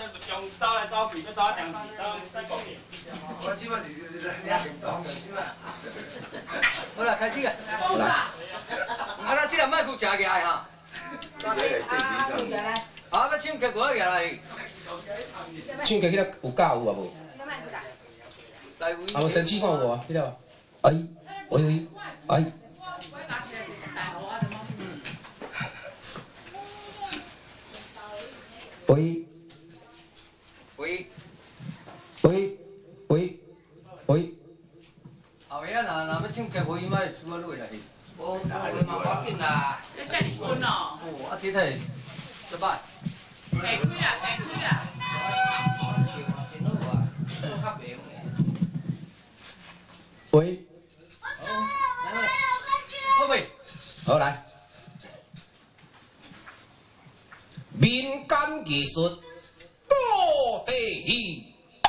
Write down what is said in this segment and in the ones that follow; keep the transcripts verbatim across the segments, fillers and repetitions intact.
这就从走来走去，要走啊长时，走去公园。 我即摆是两点钟，即摆。 好啦，开始啊！来，啊，咱即个麦克食起来哈。啊，要唱歌我下来。 唱歌迄个有教有啊无？啊，我先试看有啊，迄个。哎，喂喂，哎。喂。 喂。 喂。喂。喂。 后尾啊，若若要唱歌，伊莫出我落来。我我嘛要紧啦。 你遮尔困哦？ 哦，啊，这台失败。 下开啦，下开啦。 喂。 好喂。 好来。民间艺术布袋戏。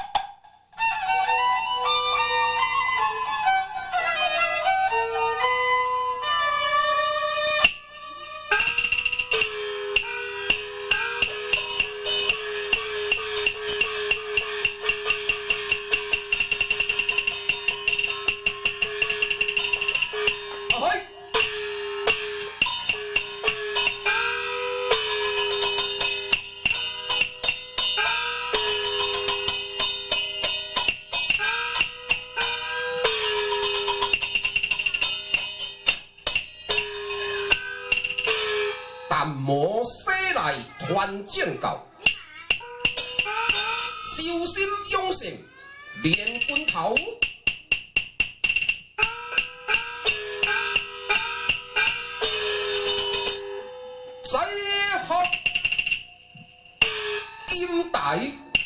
淡魔西来传正教，修心养性练拳头。在学音带，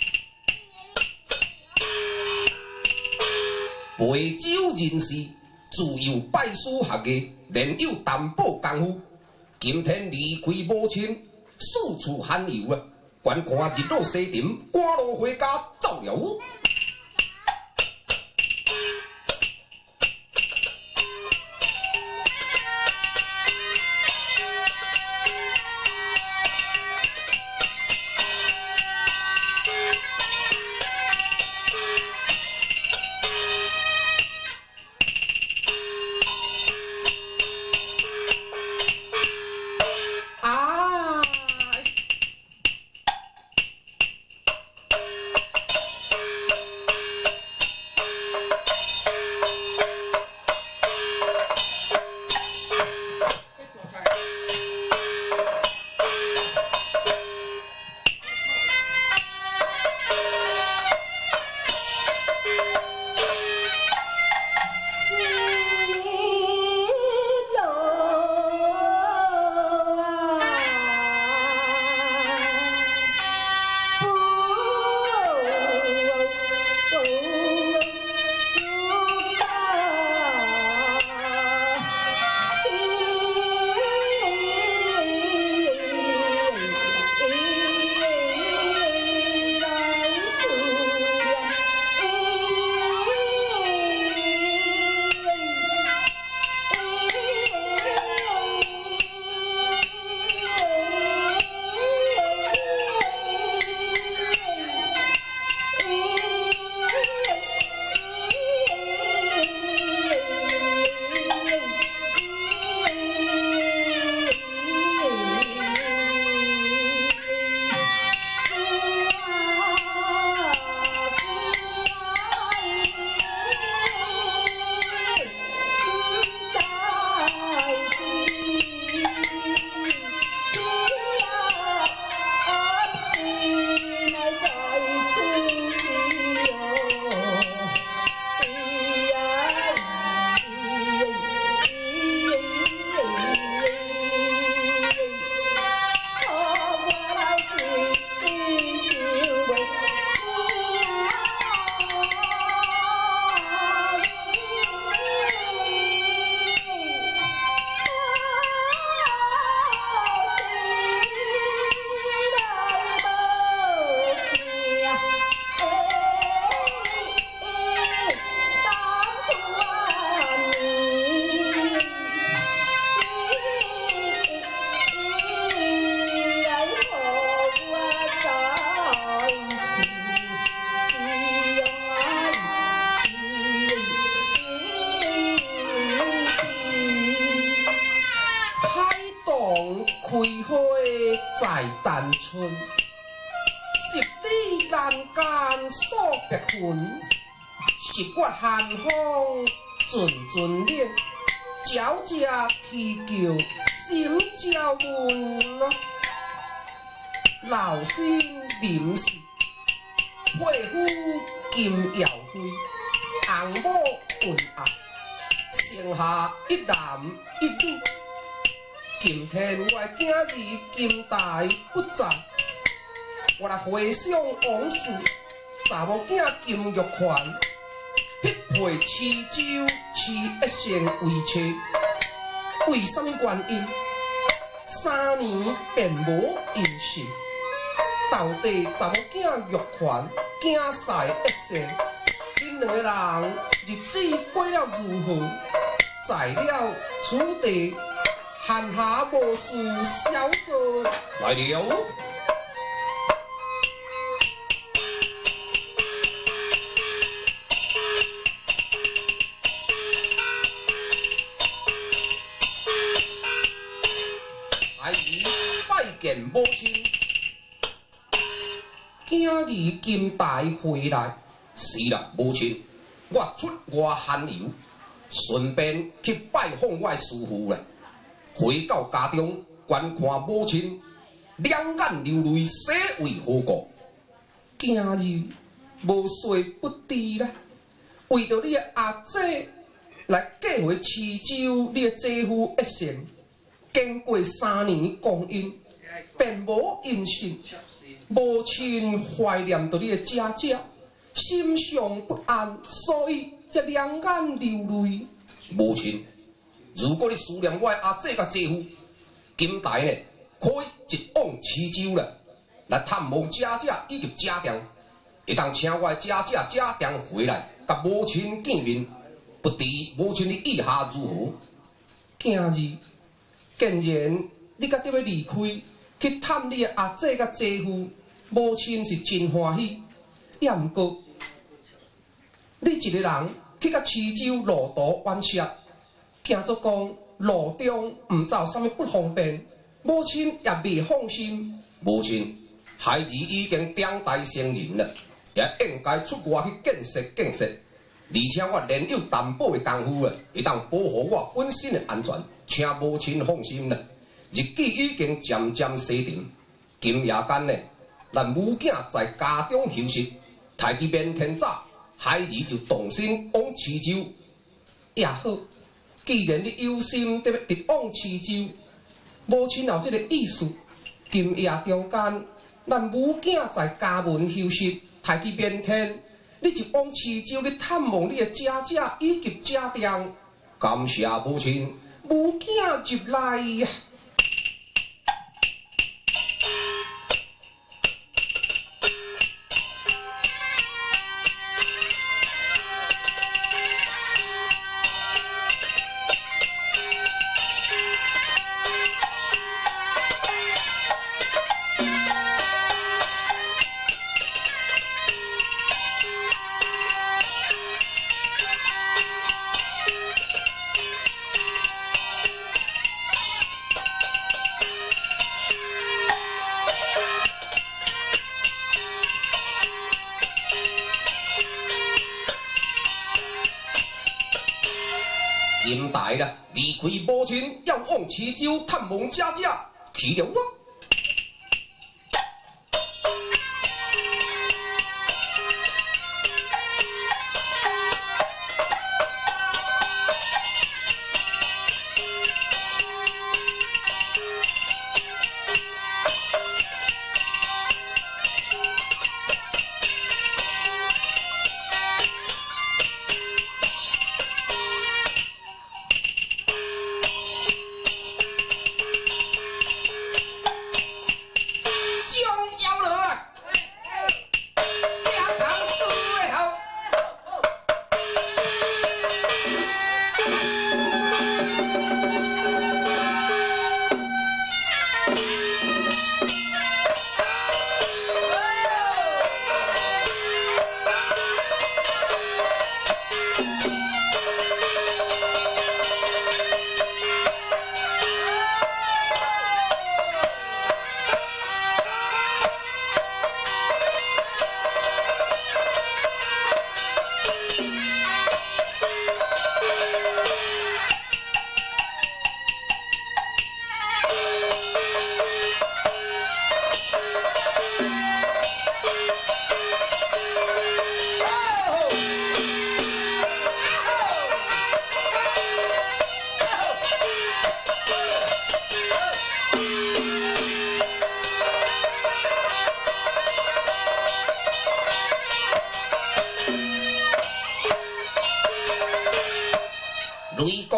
陪酒人士自由拜师学艺，练有淡薄功夫。今天离开母亲，四处闲游啊，观看日落西沉，赶路回家走了。 间数百分，十月寒风阵阵冷，皎皎啼叫心焦闷啊！老身临死，血夫金耀辉，红某混合，生下一男一女。今天我的囝儿金大不在，我来回想往事。查某囝金玉环，匹配蚩舟饲一生为妻。为什么原因？三年便无音信。到底查某囝玉环，囝婿一生，恁两个人日子过了如何？在了此地。闲暇无事小做来了。孩儿拜见母亲，囝儿金大回来，是啦，母亲，我出外闲游，顺便去拜访我师父啦。回到家中，观看母亲两眼流泪，死为何故？今日无睡不知啦，为着你的阿姐来嫁回蚩舟，你的姐夫一生，经过三年光阴，便无音信。母亲怀念着你的姐姐，心上不安，所以才两眼流泪。母亲。如果你思念我的阿姐甲姐夫，今台呢可以一往蚩舟啦，来探望姐姐以及家长，会当请我的姐姐家长回来，甲母亲见面。不知母亲的意下如何？囝儿，既然你决定要离开，去探你的阿姐甲姐夫，母亲是真欢喜。也毋过，你一个人去甲蚩舟路途远涉。惊做讲路中毋知有啥物不方便，母亲也未放心。母亲，孩儿已经长大成人了，也应该出外去见识见识。而且我练有担保的功夫啊，会当保护我本身的安全，请母亲放心啦。日子已经渐渐西沉，今夜间呢，咱母囝在家中休息，太极明天早，孩儿就动身往蚩舟也好。既然你有心得要直往蚩舟，母亲有这个意思。今夜中间，咱母囝在家门休息，太极明天，你就往蚩舟去探望你的姐姐以及家长。感谢母亲，母囝入来呀。今代啦，离开母亲，要往蚩舟探望姐姐，去了我。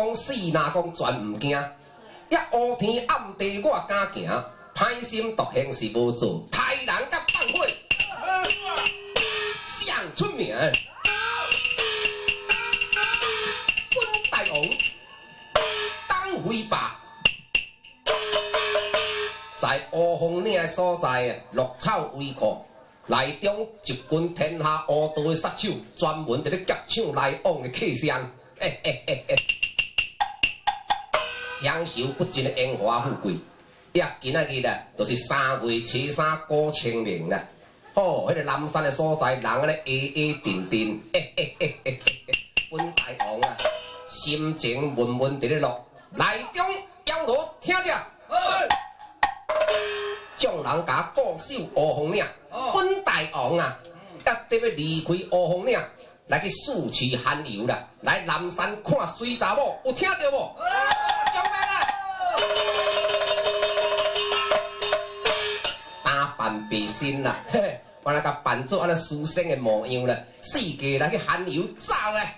讲死哪讲全毋惊，一乌天暗地我敢行，歹心独行是无做，杀人甲放火，上出名。本大王当回霸。 在乌峰岭的所在啊，绿草围阔，内中一群天下乌道的杀手，专门伫咧夹抢来往的客商，诶诶诶诶，享受不尽的荣华富贵。也今仔日啊，就是三月初三过清明啦。哦，迄、那个南山的所在，人安尼矮矮定定，诶诶诶诶诶，本大王啊，心情闷闷伫咧落，内中摇锣听着。 众人甲固守乌峰岭，本大王啊，决定要离开乌峰岭，来去四处闲游啦，来南山看水查某，有听到无？上班啊！打扮白身啦，嘿嘿，我来甲扮做安尼书生的模样啦，四界来去闲游走咧。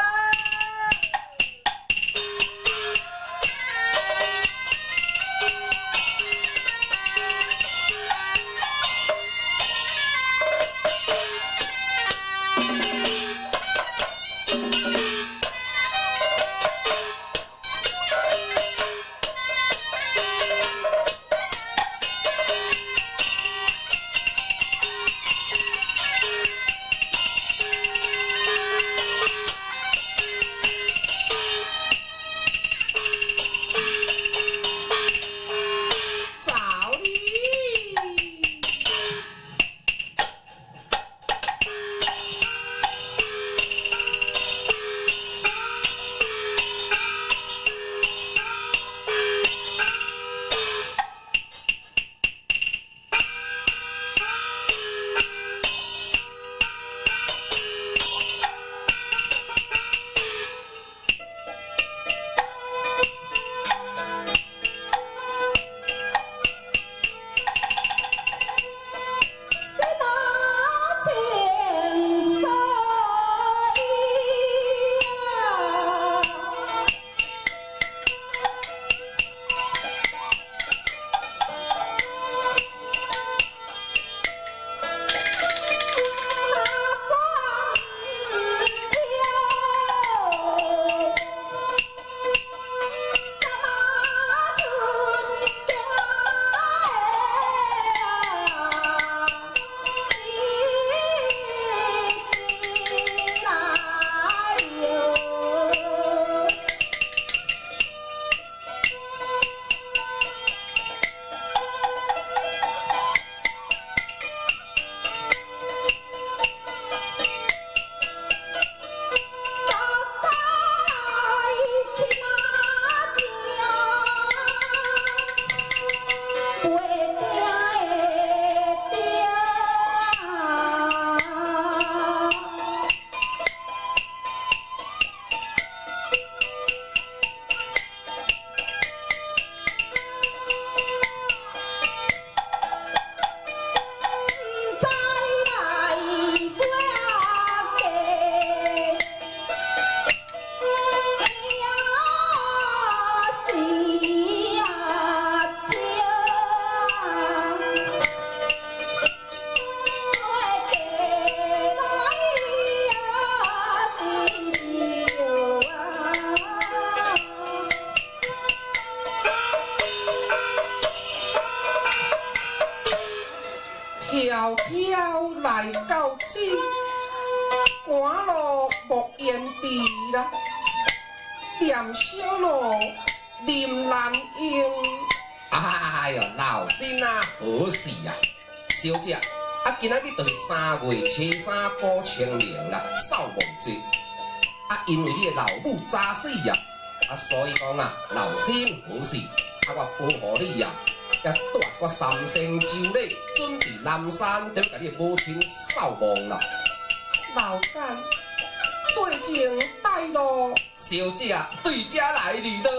迢迢来到此，赶路莫言迟啦。念小路林兰英，哎哟，老身啊，好事啊！小姐，啊，今仔日就是三月初三过清明啦，扫墓节。啊，因为你的老母早死呀，啊，所以讲啊，老身好事，啊，我保护你呀。 也带我三生酒礼，准备南山，要甲你母亲扫墓啦。老干，最近带路，小姐对家来哩了。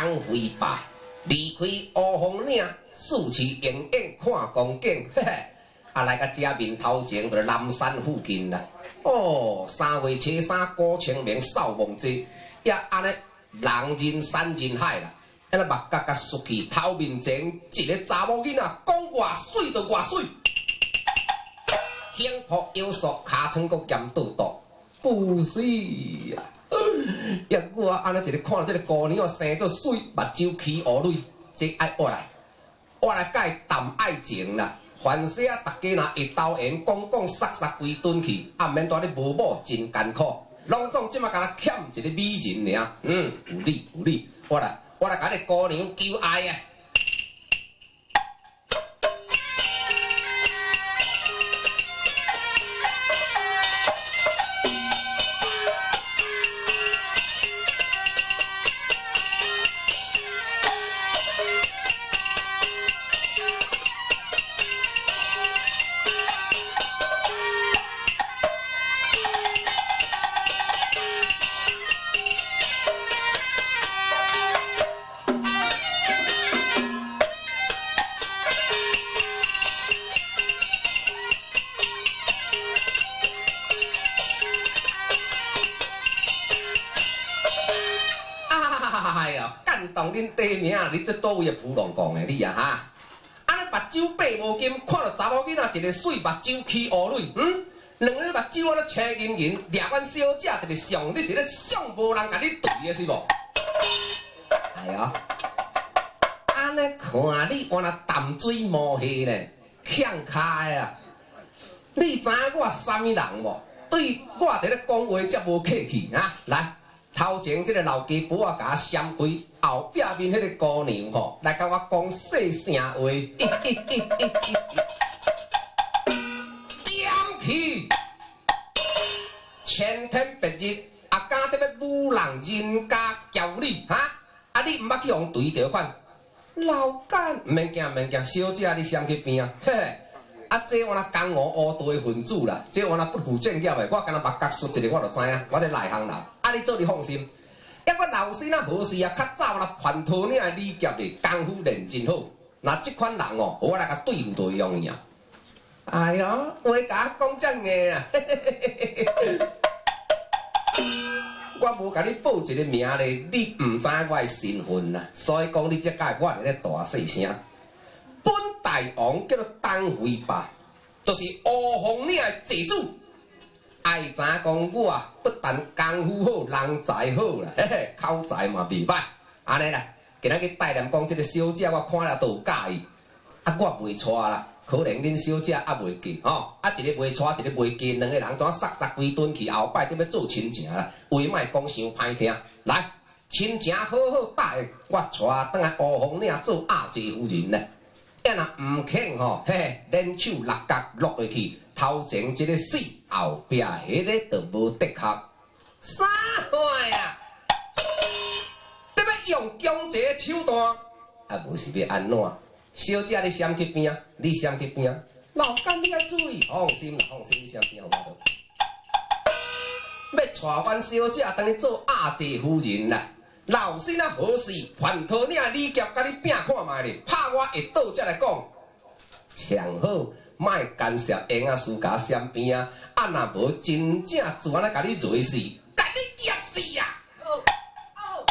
东回吧，离开乌峰岭，四处迎迎看光景，嘿嘿。啊，来到遮面头前，就是南山附近啦。哦，三月初三歌清明扫墓节，也安尼人人山人海啦。安尼目角甲竖起，头面前一个查某囡仔，讲偌水就偌水，幸福腰束，尻川阁咸倒倒，不死啊！也我安尼一个看这个姑娘生做水，目睭起乌蕊，这爱我来，我来甲伊谈爱情啦。凡事啊，大家若一斗言，讲讲杀杀规顿去，啊，免带你无某真艰苦。拢总即马甲咱欠一个美人尔，嗯，有理有理，我来我来甲你姑娘求爱啊！恁地名，你这倒位的普龙讲的你啊哈！安尼目睭闭无金，看到查某囡仔一个水，目睭起乌蕊，嗯，两个目睭安尼青盈盈，掠阮小姐特别上，你是咧上无人甲你对的是无？哎哟，安尼看你我那淡水毛戏呢，欠开啊！你知影我啥物人无？对我伫咧讲话则无客气啊！来。头前即个老家婆啊，甲我闪开，后壁面迄个姑娘吼，来甲我讲细声话，点去！青天白日，啊，敢得要舞人人家娇你哈？啊，你毋捌去互对着款？老干，毋免惊，毋免惊，小姐你闪去边啊？嘿。啊，这我那江湖乌道的分子啦，这我那不负正业的，我敢若目角说一个我就知影，我这内行人。啊，你做你放心，因我老师啊无事啊，较早啦叛徒领的李劫咧，功夫练真好。那这款人哦，我来甲对付就容易啊。哎哟，话甲我讲遮硬啊！我无甲你报一个名咧，你唔知我的身份啦，所以讲你才甲我伫咧大细声。本大王叫做东回吧，就是乌峰岭的地主。爱知讲我不但功夫好，人才好啦，嘿嘿，口才嘛袂歹。安尼啦，今仔日带念讲这个小姐，我看了都有介意。啊，我袂娶啦，可能恁小姐还袂嫁吼。啊，一个袂娶，一个袂嫁，两个人怎杀杀规顿去，后摆就要做亲情啦。话莫讲伤歹听，来，亲情好好搭的，我娶倒来乌峰岭做阿姐夫人呢。要若唔肯吼，嘿，连手六角落落去，头前这个死，后壁迄个就无得壳。啥话啊？得要用强这个手段，啊，无是要安怎？小姐你闪去边啊？你闪去边啊？老干你要注意，放心啦，放心，你闪边好我要娶阮小姐当去做阿姐夫人啦。老身啊，好事，叛徒领李劫，甲你拼看卖咧，拍我一刀才来讲。上好，莫干涉闲仔事甲闪边啊！啊，若无真正自安尼甲你做死，甲你夹死啊！哦哦。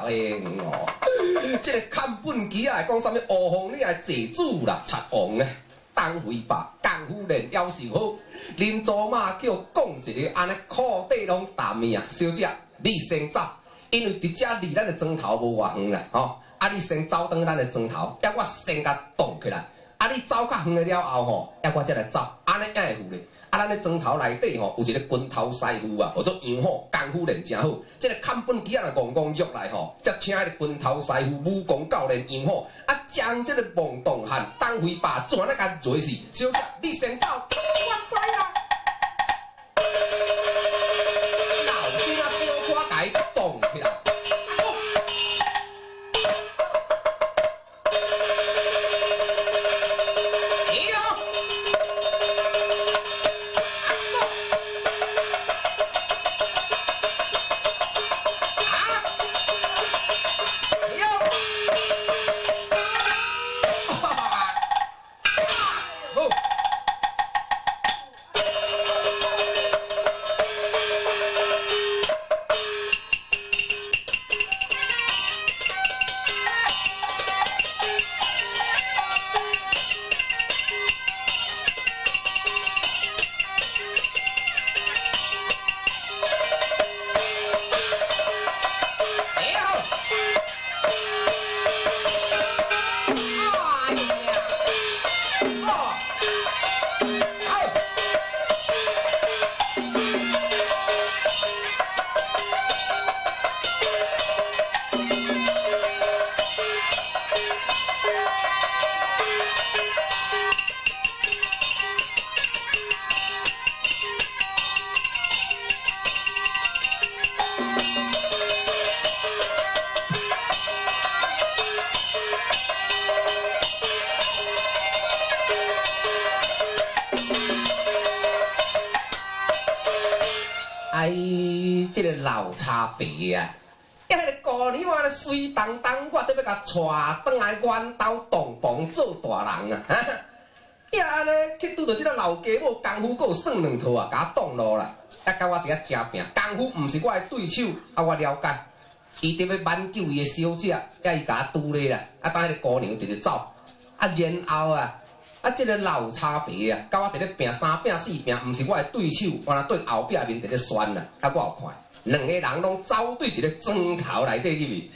兄哦，这个看本机啊，讲啥物乌凤你来祭祖啦，贼王啊！当回爸功夫练要求好，林祖妈叫讲一个安尼裤底拢淡面啊，小姐你先走，因为伫遮离咱的庄头无偌远啦，吼，啊你先走转咱的庄头，要我先甲动起来。 啊！你走较远了后吼，要我才来走，安尼爱付咧。啊，咱咧庄头内底吼有一个军头师傅啊，叫做杨虎，功夫练真好。这个看本机啊，戆戆约来吼，则请迄个军头师傅武功教练杨虎，啊，将这个梦洞汉当回把转来甲做死。小姐，你先走，我知啦。老先啊，小可甲伊动起来。 哎，这个老差肥啊！呀，迄个姑娘啊，水当当，我得要甲带转来阮兜洞房做大人啊！哈，呀，安尼去拄到这个老家母功夫，阁有算两套啊，甲我挡路啦！啊，甲我伫遐吃拼，功夫毋是我的对手，啊，我了解。伊得要挽救伊的小姐，呀，伊甲我拄咧啦，啊，等迄个姑娘直直走，啊，然后啊。 啊！这个老差皮啊，甲我伫咧拼三拼四拼，毋是我的对手，我若对后壁面伫咧旋啦。啊，我有看，两个人拢走对一个庄头内底入去。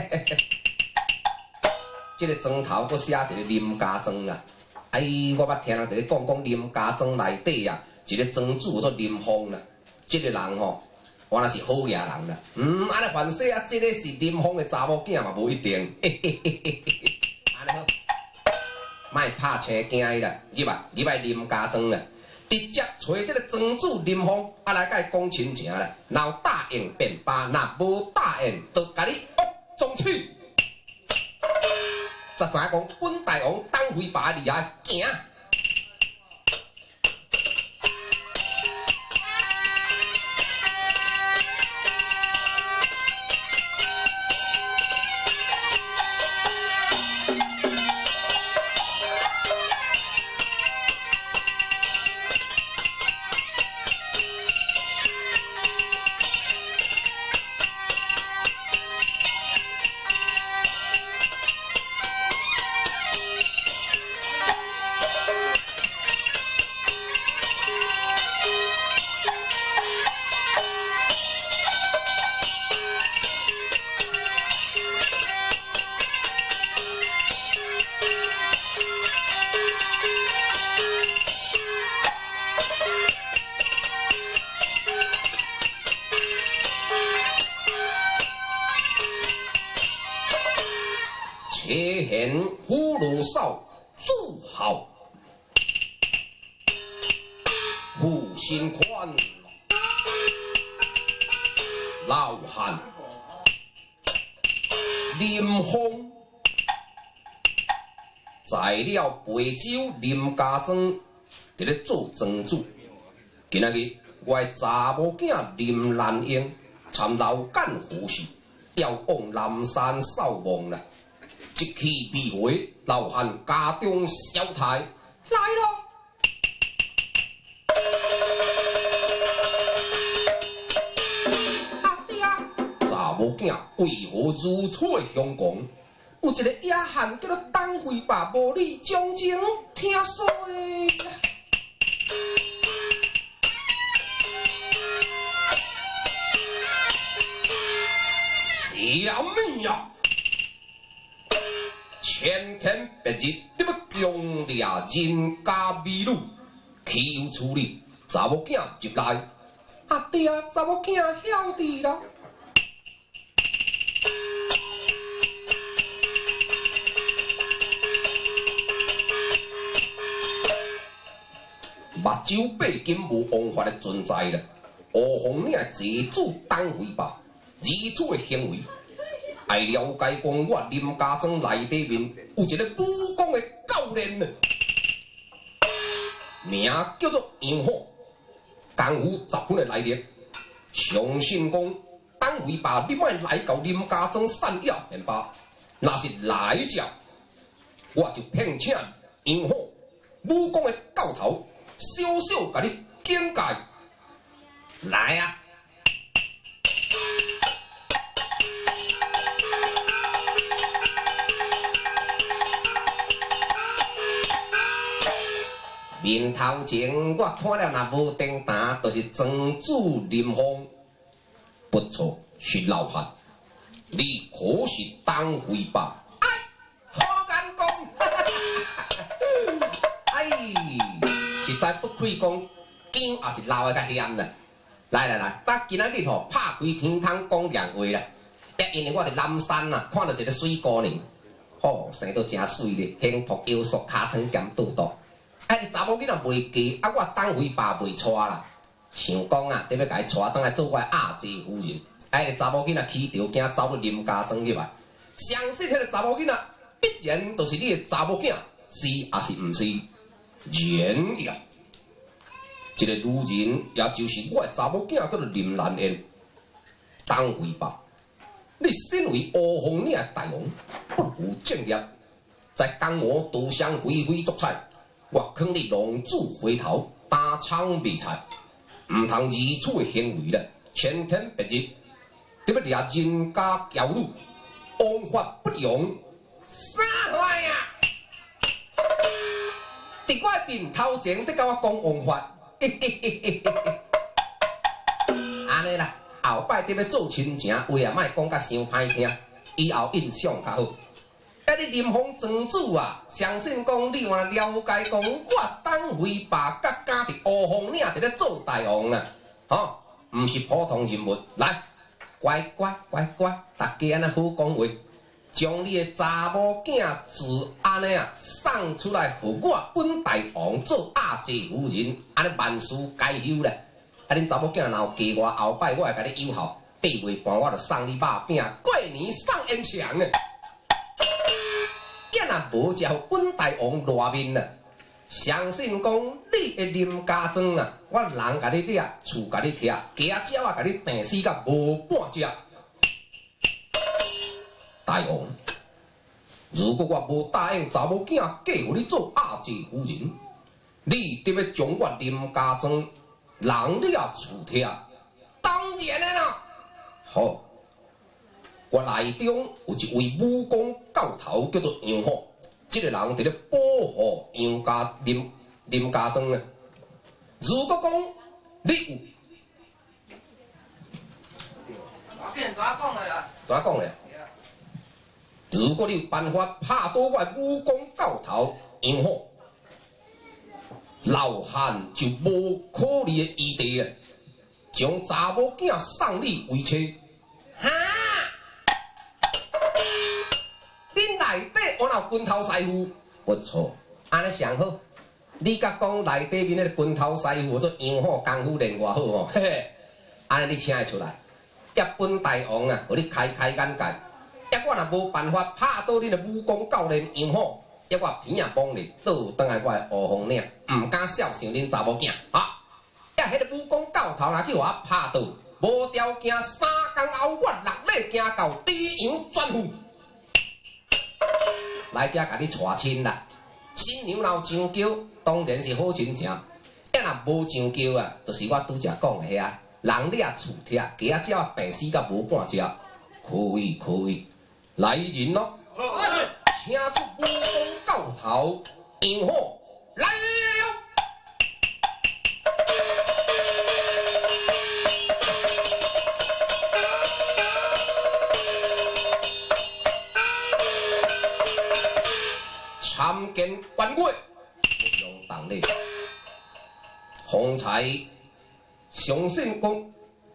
这个庄头佫写一个林家庄啦。哎，我捌听人伫咧讲讲林家庄内底啊，一个庄主叫做林峰啦。这个人吼，我若是好野人啦。嗯，安尼凡说啊，这个是林峰的查某囝嘛，无一定。安尼好。 莫拍青惊伊啦，入来入来林家庄啦，直接找这个庄主林峰，啊来甲伊讲亲情啦。若答应便罢，若无答应，就甲你恶中去。才知影讲本大王当回爸厉害，行。 且贤葫芦少，祝好，负心宽，老汉林峰，在了陪酒林家庄，伫咧做庄主。今仔日我的查某囝林兰英参老干胡氏，要往南山扫望啦。 一气必回，老汉家中小太来咯！阿爹啊！查某囝为何如此的凶狂？有一个野汉叫做董辉爸，无你将情听说。什么呀？前天白日你要强掠人家美女，岂有此理？查某囝入来，阿爹，查某囝晓得啦。目睭八斤无王法的存在啦！乌凤岭祭主董辉爸如此的行为，爱了解讲我林家庄内底面有一个武功的教练呢，名叫做杨虎，功夫十分的来历。相信讲董辉爸你莫来到林家庄散野便罢，若是来者，我就聘请杨虎武功的教头。小小甲你警戒，来啊！面头前我看了若无订单，就是庄主林峰。不错，是老汉，你可是董辉爸？哎，好眼光！哎。实在不可以讲，姜也是老的较咸啦。来来来，咱今仔日吼拍开天窗讲亮话啦。也因为我伫南山啊，看到一个水姑娘，吼、哦、生到真水咧，幸福优淑，尻川兼肚肚。啊，你查某囡仔袂嫁，啊我董辉爸袂娶啦。想讲啊，得要甲伊娶倒来做我阿姐夫人。啊，你查某囡仔起条件走入林家庄入来，相信迄个查某囡仔必然就是你的查某囝，是还是毋是？然呀，一个女人，也就是我的查某囝，叫做林兰燕。董辉爸，你身为乌凤岭的大王，不务正业，在江湖独享飞飞作彩，我劝你浪子回头，打枪比赛，唔通如此的行为咧。前天白日，你要掠人家娇女，王法不容，啥话呀？伫我面头前，你甲我讲王法，安尼啦，后摆伫要做亲情，话也莫讲甲伤歹听，以后印象较好。啊，你林峰庄主啊，相信讲你若了解讲，我董辉爸甲家伫乌凤岭伫咧做大王啊，吼，毋是普通人物。来，乖乖乖乖，大家安尼好讲话。将你的查某囝子安尼啊送出来，互我本大王做阿姐夫人，安尼万事皆休咧。啊，恁查某囝若有嫁我，后摆我会甲你友好，八月半我就送你肉饼，过年送烟肠诶。若无就本大王热面啊！相信讲你的林家庄啊，我人甲你掠，厝甲你拆，家鸟啊甲你病死甲无半只。大王，如果我无答应查某囝嫁互你做阿姐夫人，你得要将我林家庄人掠厝拆。当然的啦。好，我内中有一位武功教头叫做杨虎，这个人伫咧保护杨家林林家庄呢。如果讲你有， 我见怎讲嘞啦？ 怎讲嘞？如果你有办法拍倒我武功教头杨虎，老汉就无可能的余地啊！将查某囝送你为妻。哈！恁内底我有拳头师傅？不错，安尼上好。你甲讲内底面迄个拳头师傅做杨虎功夫练偌好吼，嘿嘿，安尼你请伊出来，叶本大王啊，互你开开眼界。叶我若无办法拍倒恁的武功教练杨虎，叶我片啊帮你倒转来我的乌凤岭，毋敢孝顺恁查某囝哈。叶迄个武功教头若叫我拍倒，无条件三工后我落马行到猪羊转户，来遮甲你娶亲啦。新娘若有上轿，当然是好亲情；叶若无上轿啊，就是我拄则讲的遐，人掠厝拆，家鸟病死甲无半只。 可以可以，来人咯！请出武功教头杨虎来了。参见官贵，不用当礼。方才上信公，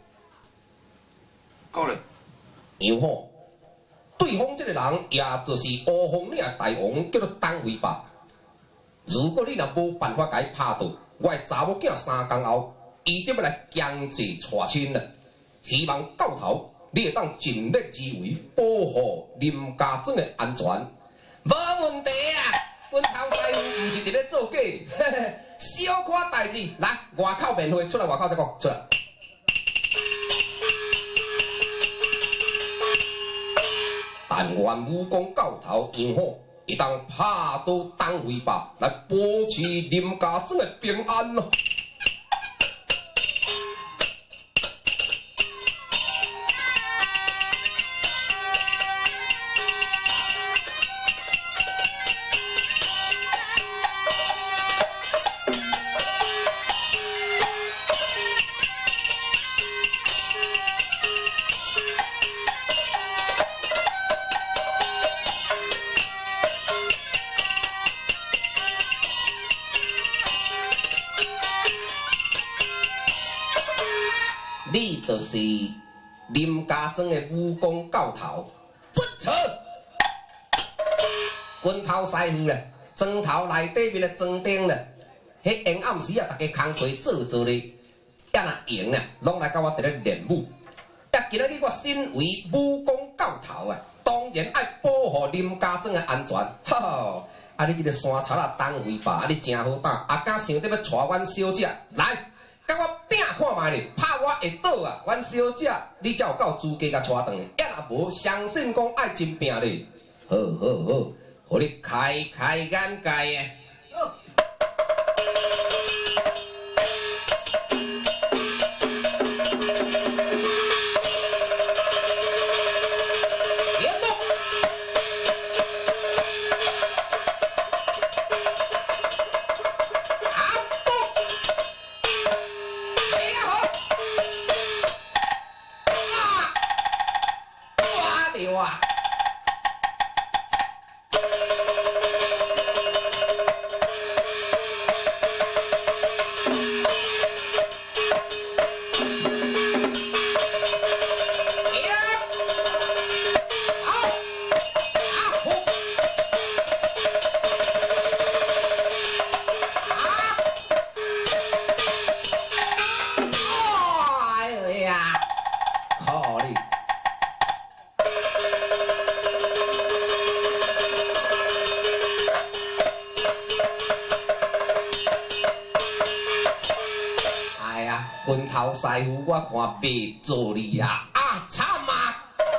过来。 杨虎，对方这个人，也就是乌凤岭大王，叫做董威霸。如果你若无办法甲伊拍倒，我的查某囝三工后，伊就要来强制娶亲了。希望到头你会当尽力而为，保护林家庄的安全。无问题啊，阮头师傅毋是伫咧做假，小可代志，来外口面会出来，外口再讲出来。但愿武功教头杨虎会当拍倒董威霸，来保持林家庄的平安咯。你就是林家庄的武功教头，不错。阮头师傅咧，庄头内底面的庄顶咧，迄闲暗时啊，大家工作做做咧，也若闲啊，拢来甲我伫咧练武。也今仔日我身为武功教头啊，当然爱保护林家庄的安全。哈哈，啊你这个山贼啊，董威霸，啊你真好打，啊敢想得要带阮小姐来？甲我拼看卖咧，拍我会倒啊！阮小姐，你才有够资格甲带转去，要若无，相信讲爱真拼咧。好好好，互你开开眼界诶！哇！拳头师傅，我看袂做你啊！啊，惨啊！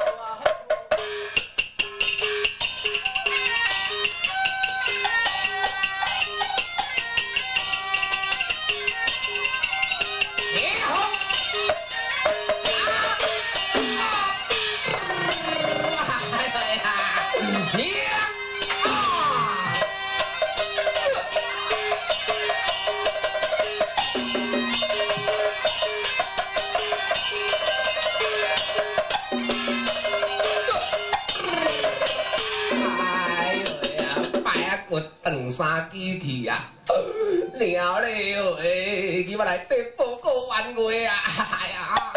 长三支去啊！了了诶，伊要来底报告完话啊！哎呀！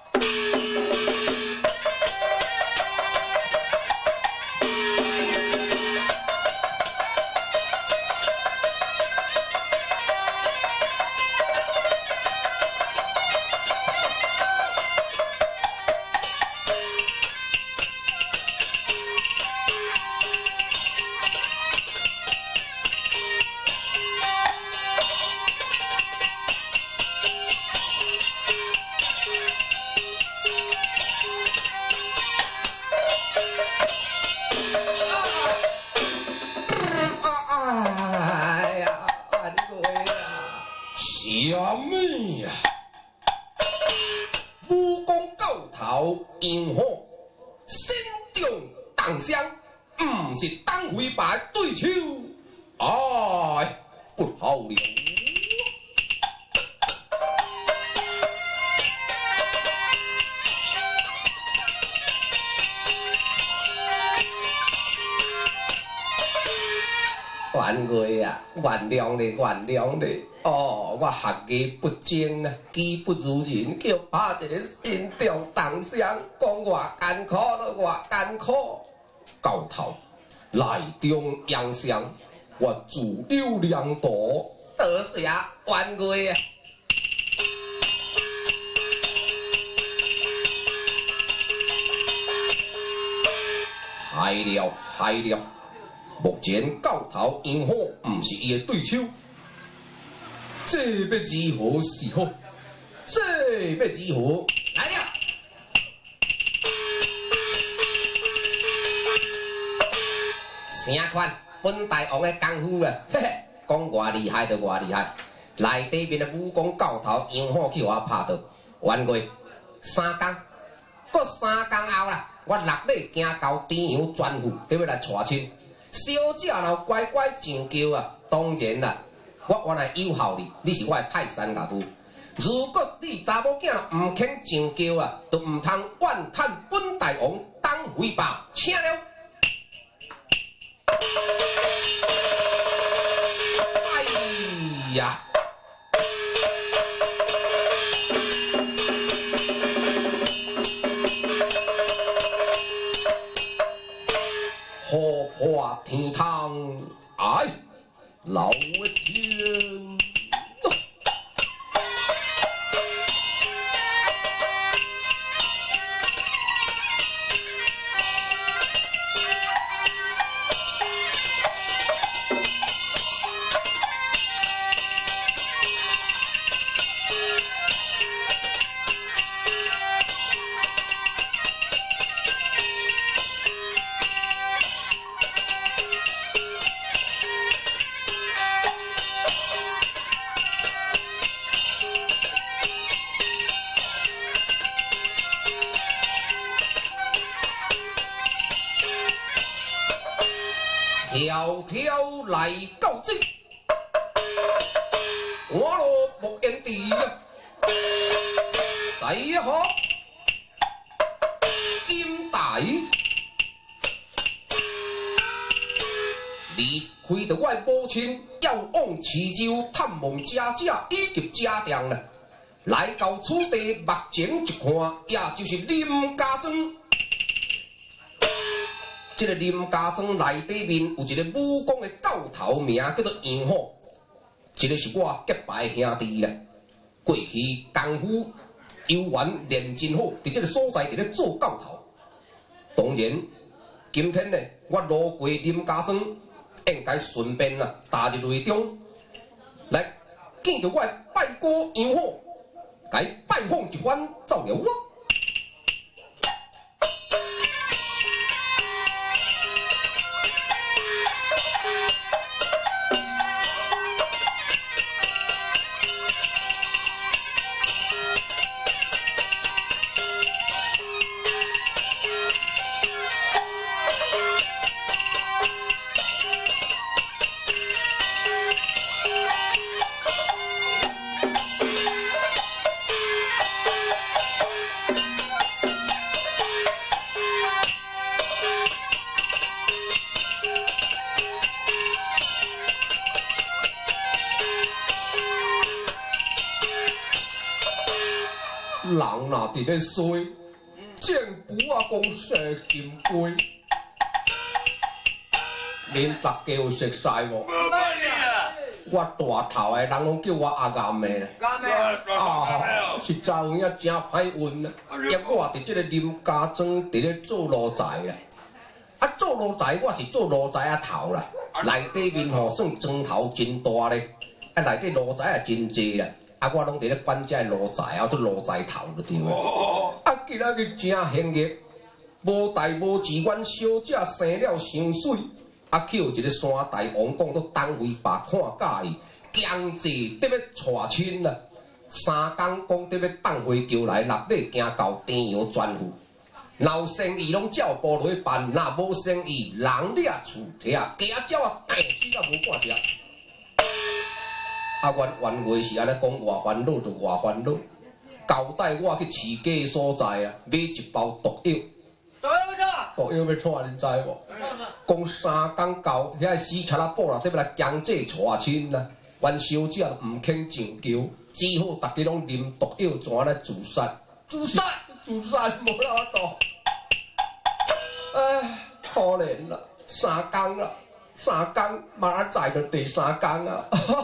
什么呀？武功教头杨虎毋是当辉爸的对手，哎，不好了。冤贵啊，原谅你，原谅你。哦，我学艺不精啊，技不如人，叫拍一个心中动伤，讲偌艰苦咯，偌艰苦。到头内中阳相，我自有良多，多谢冤贵啊！害了，害了！目前教头杨虎毋是伊的对手，这要如何是好？这要如何？来了！声传本大王的功夫啊，嘿嘿，讲偌厉害就偌厉害。内底面的武功教头杨虎去互我拍倒，冤贵三工，搁三工后啦，我六日行到天阳全府，得要来娶亲。小姐若乖乖上轿啊，当然啦，我原来友好你，你是我的泰山岳父。如果你查某囝毋肯上轿啊，就毋通怨叹本大王当回爸，请了。哎呀！祸破天堂，哎，老的天！条条来告知，赶路莫言地啊！在好金带，离开着我母亲，要往池州探望姐姐以及家长了。来到此地，目前一看，也就是林家庄。这个林家庄内底面有一个武功的教头，名叫做杨虎，这个是我结拜兄弟啦。过去功夫游玩练真好，伫这个所在伫咧做教头。当然，今天呢，我路过林家庄，应该顺便啦，踏入内中，来见到我拜哥杨虎，该拜访一番，走了我。人若伫咧衰，正不啊讲射金龟，恁大家有熟悉无？我大头的人拢叫我阿岩的咧。啊，实在有影真歹运啊！因我伫即个林家庄伫咧做奴才啦。啊，做奴才我是做奴才啊头啦，内底面吼算庄头真大咧，啊内底奴才也真济啦。啊，我拢伫咧管遮个奴才啊，做奴才头就对了。啊，今仔日真幸运，无代无志，阮小姐生了伤水。啊，去有一个山大王讲做当回爸看介意，强制得要娶亲啦。三工讲得要放回桥来，六日行到天阳全府。 若有生意拢照部落去办，若无生意，人掠厝摕啊，鸡仔鸟啊，病死啊无半只。啊，阮原话是安尼讲，偌烦恼就偌烦恼。交代我去饲鸡的所在啊，买一包毒药。 毒药要啥？ 毒药要创，恁知无？讲三工到，遐死贼仔埔啦，得要来强制娶亲啦。阮小姐毋肯上桥，只好大家拢啉毒药，怎来自杀？自杀，自杀，无啦度。唉，可怜啦，三工啦，三工，明仔载就第三工啊！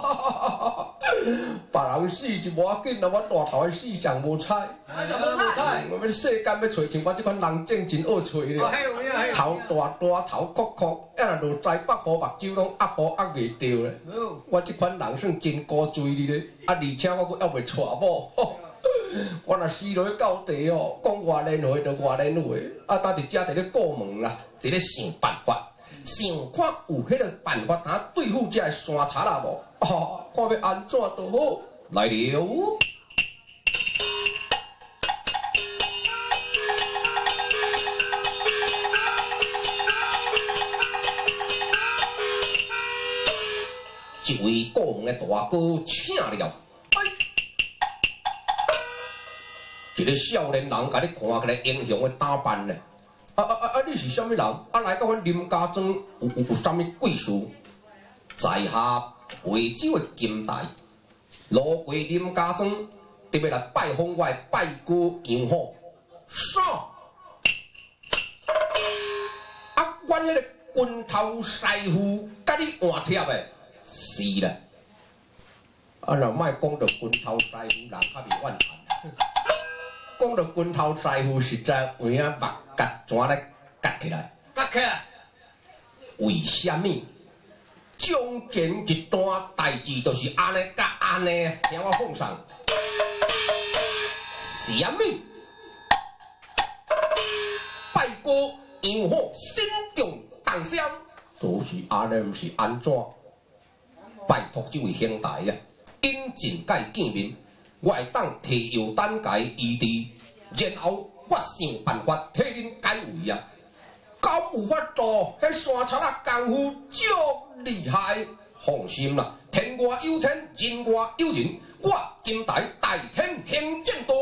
别人死就无要紧啦，我大头的死上无彩。 无彩， 我们世间要找像我这款人种真好找了。头大大，头壳壳，要若落在北河目睭拢压雨压袂着咧。我这款人算真高追你咧，啊，而且我阁还袂娶某。我若死落去到地哦，讲外年话就外年话，啊，当伫遮伫咧过问啦，伫咧想办法，想看有迄个办法通对付遮个山贼啦无？啊，看要安怎都好，来了。一位过门的大哥请了。一个少年人，甲你看起来英雄的打扮呢？啊啊啊啊！你是啥物人？啊来到阮林家庄有有有啥物贵事？在下惠州的金台，路过林家庄，特别来拜访我的拜哥杨虎。啥？啊，阮迄个拳头师傅甲你换贴的，是啦。啊，若莫讲到拳头师傅，人较袂怨叹。讲到拳头师傅，实在有影目夹怎来夹起来？ 夹起来？ 为虾米？中间一段代志就是安尼甲安尼，听我奉上。虾米？拜哥杨虎心中动伤，就是安尼，毋是安怎？拜托这位兄台啊，引进甲伊见面。我会当摕药单甲伊医治，然后我想办法替恁解围啊！敢有法度？迄山贼仔功夫足厉害，放心啦，天外有天，人外有人，我金台大天行正道。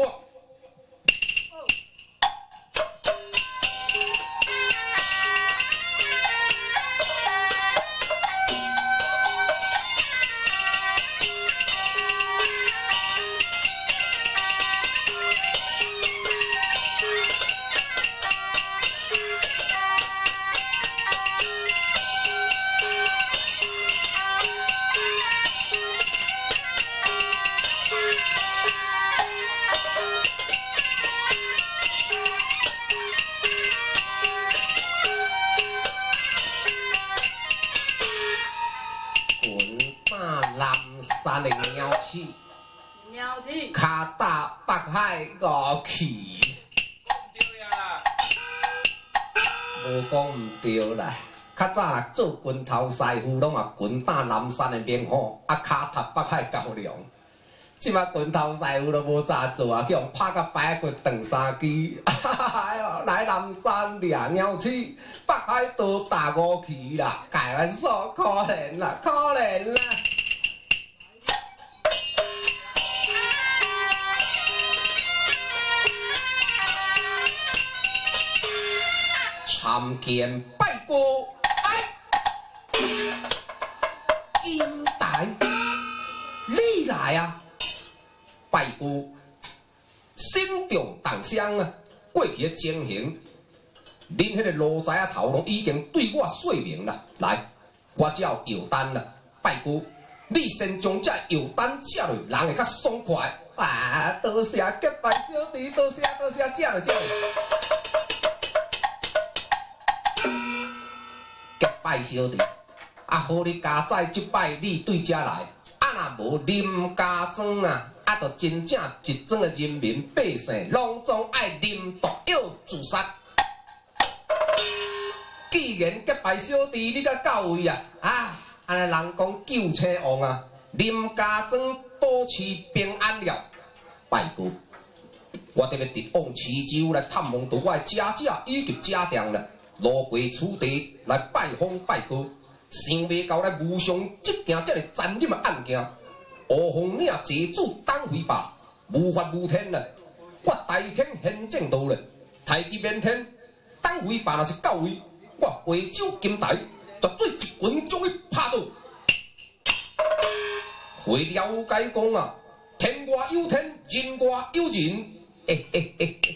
山的鸟鼠， 鸟鼠， 脚踏北海五去。 对呀， 无讲毋对啦，较早啦做拳头师傅，拢嘛拳打南山的棉虎，啊脚踏北海高粱。即马拳头师傅都无咋做啊，叫人拍甲摆骨断三支。哎哟，来南山掠鸟鼠，北海道打五去啦，开玩笑，可怜啦，可怜啦。参见拜哥，哎，金台，你来啊！拜哥，心中动伤啊！过去的情形，恁迄个路仔啊头拢已经对我说明了。来，我只有药单啦，拜哥，你先将这药单食落，人会较爽快。啊，多谢结拜小弟，多谢多谢，食落食落。结拜小弟，啊好你家仔即摆你对遮来，啊若无啉家庄啊，啊就真正一庄的人民百姓拢总爱啉毒药自杀。既然结拜小弟你甲到位啊，啊安尼人讲救车王啊，啉家庄保持平安了，拜哥。 我得要直往池州来探望到我的姐姐以及姐丈了，路过此地来拜访拜告，想袂到来无上这件这个残忍的案件，乌凤岭祭主董辉爸无法无天了，我大天现正道了，太极面天，董辉爸若是到位，我杯酒金台绝对一拳将伊拍倒。会了解讲啊，天外有天，人外有人。嘿嘿嘿嘿。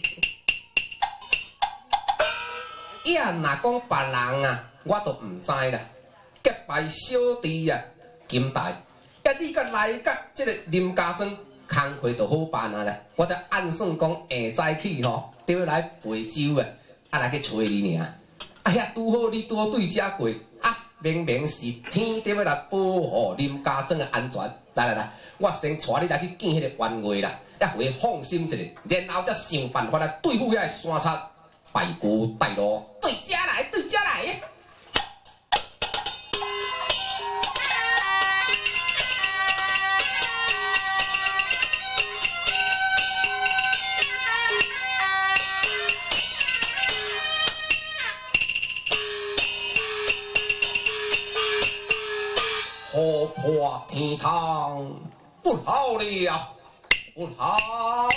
伊若若讲别人啊，我都毋知啦。结拜小弟啊，金大，啊你甲来甲即个林家庄工课就好办啊啦。我则暗算讲下早起吼，就要来陪酒啊，啊来去找你尔。哎呀，拄好你拄好对遮过啊，明明是天在要来保护林家庄的安全。来来来，我先带你来去见迄个员外啦，还回放心一下，然后再想办法来对付遐个山贼。拜姑带路，对家来，对家来。河破天堂，不好了，不好了！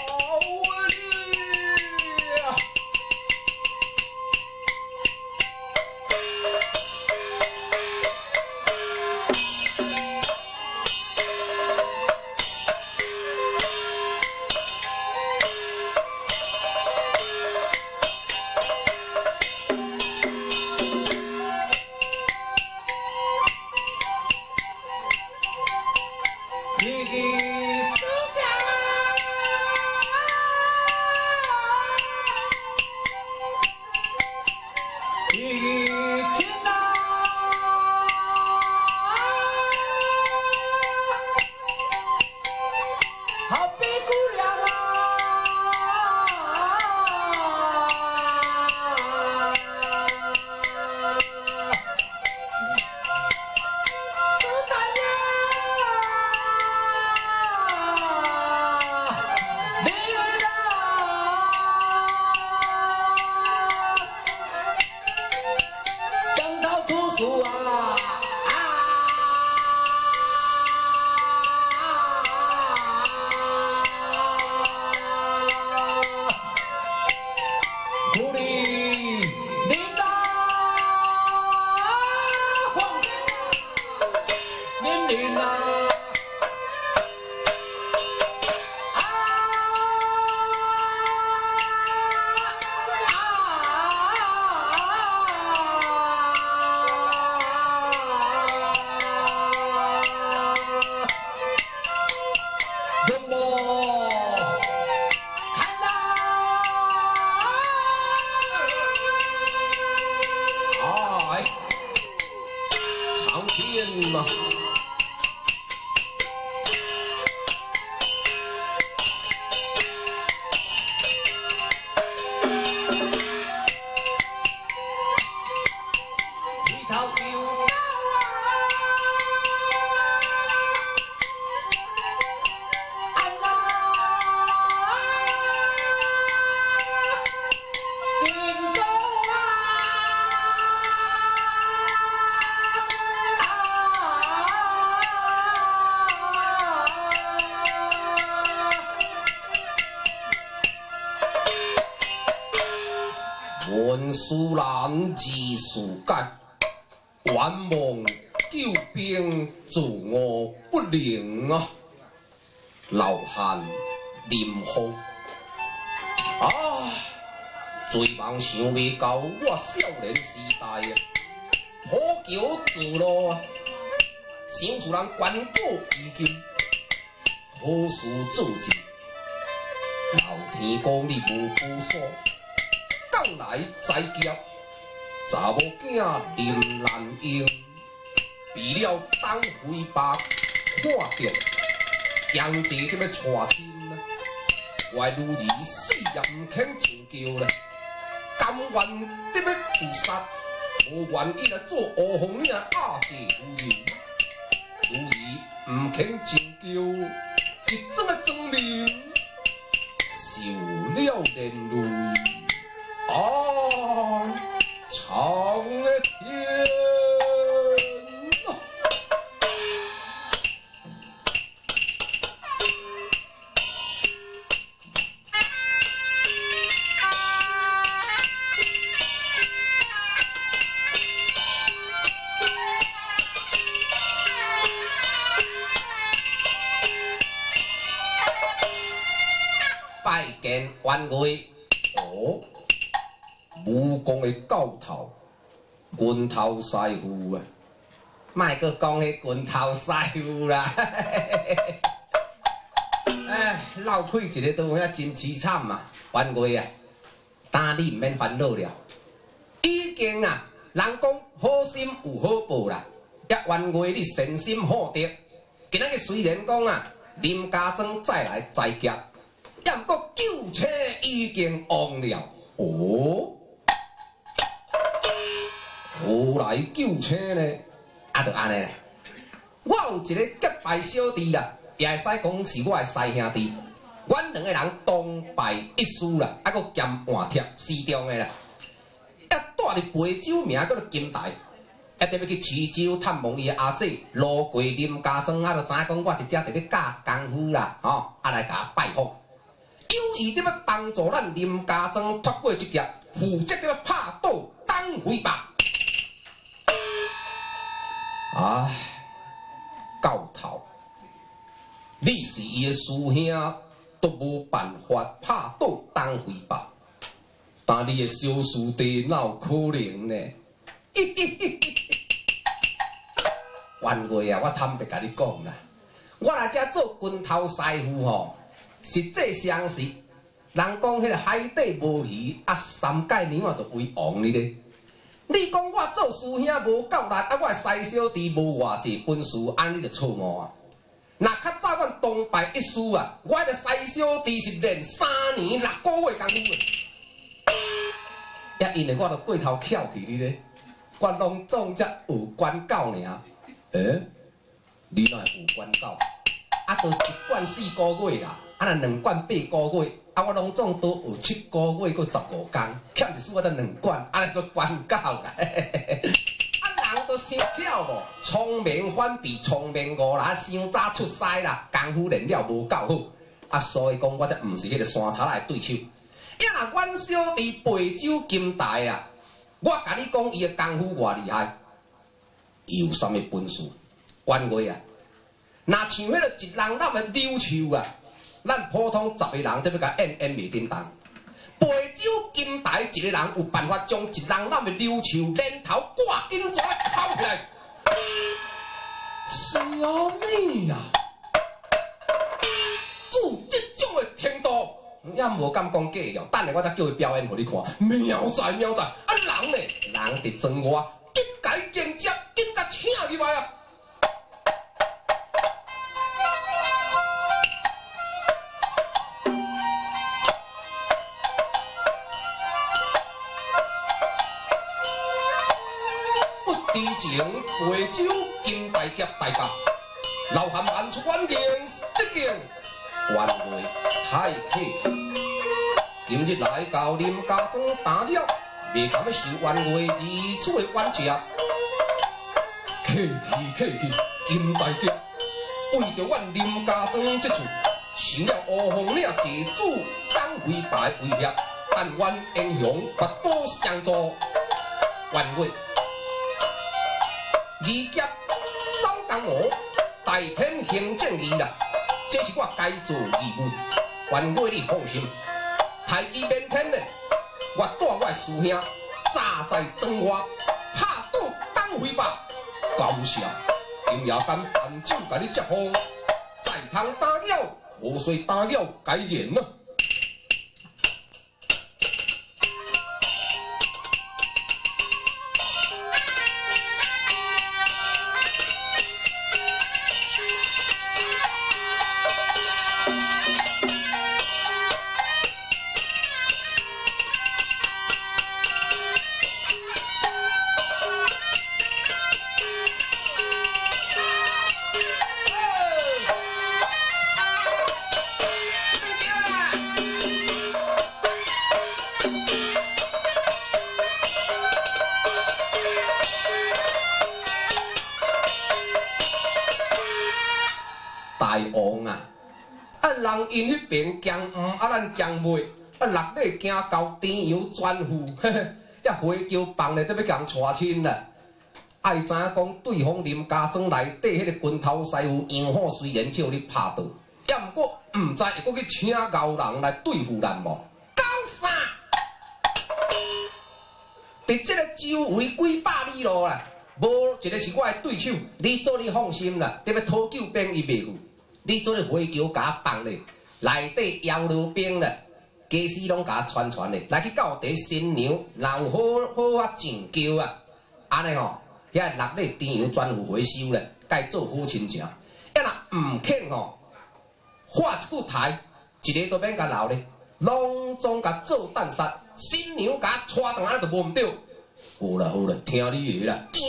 文殊难自世界，愿望救兵助我不灵啊！老汉林峰啊，最梦想袂到我少年时代啊，好桥自路啊，想厝人关顾已经好事做尽，老天讲你无辜所。刚来再劫，查某囝林兰英，被了董辉爸看着，强制踮要娶亲啊！我女儿死也唔肯上轿咧，甘愿踮要自杀，无愿意来做乌凤岭阿姐夫人。女儿唔肯上轿，一整个证明受了连累，啊，长的天！ 拜见员外哦，武功的教头，拳头师傅啊，莫搁讲迄拳头师傅啦，哎，落腿一个都遐真凄惨嘛，员外啊，但你毋免烦恼了，已经啊，人讲好心有好报啦，也员外你善心好德，今仔日虽然讲啊，林家庄再来再劫。 也毋过救车已经亡了哦，何来救车呢？啊，就安尼咧。我有一个结拜小弟啦，也会使讲是我的师兄弟。阮两个人同拜一师啦，啊，佫兼换贴师中的啦。也带着陪酒名，佫着金台，也特别去池州探望伊的阿姐，路过林家庄，啊，就知影讲我伫遮伫咧教功夫啦，吼，啊来甲拜访。 有意伫要帮助咱林家庄脱过这劫，负责伫要拍倒当回吧。唉，教头，你是伊的师兄，都无办法拍倒当回吧。但你的小师弟哪有可能呢？员外啊，我坦白甲你讲啦，我来遮做拳头师傅吼。 实际上是，人讲迄个海底无鱼，啊三界娘啊就为王哩咧。你讲我做师兄无够力，啊我的师小弟无偌济本事，安尼就错误啊。若较早阮东拜一师啊，我的师小弟是练三年六个月功夫的，也因为我着过头翘去哩咧，关拢总才有关教尔。诶，你哪会有关教？啊，都一贯四个月啦。 啊，若两罐八个月，啊，我拢总都有七个月，搁十五天，欠一输我才两罐，安尼做关教啦。啊，人都生巧无，聪明反比聪明误啦，伤早出师啦，功夫练了无够好，啊，所以讲我才毋是迄个山茶的对手。因若阮小弟背酒金台啊，我甲你讲伊的功夫偌厉害，伊有啥物本事？员外啊，若像迄个一人揽的溜树啊！ 咱普通十个人都要甲演演袂叮当，背酒金台一个人有办法将一人揽的溜树连头挂紧抓来扣起来。什么呀？有这种的程度，也无敢讲假了。等下我再叫伊表演互你看，妙哉妙哉！啊人呢？人伫庄外，紧甲伊迎接，紧甲请入来啊！ 之前陪酒金大劫大驾，老汉万出远迎，这件员外太客气。今日来到林家庄打扰，未敢要受员外二处的冤情。客气客气，金大劫为着阮林家庄这处，受了乌凤岭祭主当回白威胁，但愿英雄不多相助，员外。 二劫走江湖，大天行正义啦，这是我该做义务。员外你放心，太极面天呢，我带我的师兄早在庄外拍倒当回吧。感谢，今夜间办酒甲你接风，再通打扰，河水打扰该然呢。 大王啊！啊，人因迄边强黄，啊，咱强袂，啊，六礼行到天阳转富，嘿嘿，遐花轿放咧，都要共娶亲啦。爱知影讲对方林家庄内底迄个军头师傅杨虎虽然叫你拍倒，也毋过毋知会阁去请牛人来对付咱无？讲啥？伫即个周围几百里路啦，无一个是我的对手。你做你放心啦，特别讨救兵伊袂赴。你做你花桥甲放咧，内底摇路兵啦，家私拢甲传传咧，来去到地新娘，若有好好啊上轿啊，安尼吼。遐六礼天阳转富回收咧，该做好亲情。要若毋肯吼，画一句台，一个都免甲留咧，拢总甲做蛋杀，新娘甲带倒安尼就无毋对。好啦好啦，听你的啦，行。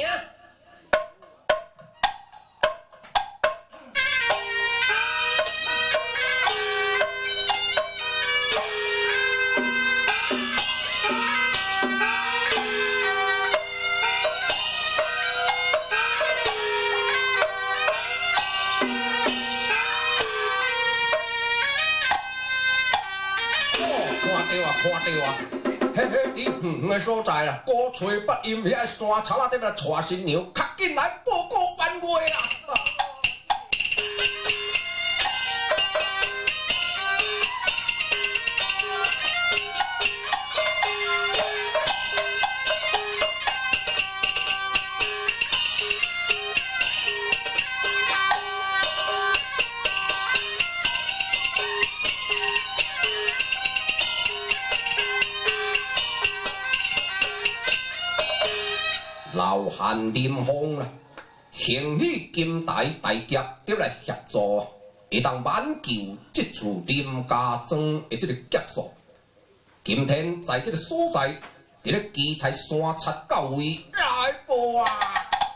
看到啊，嘿嘿，伫远的所在啦，高吹八音，遐山草啊，在那带新娘，较紧来报告万岁啦！老汉林峰啦，兴起金台大劫得来协助，会当挽救这处林家庄的这个劫数。今天在这个所在，伫咧基台山贼到位来报啊！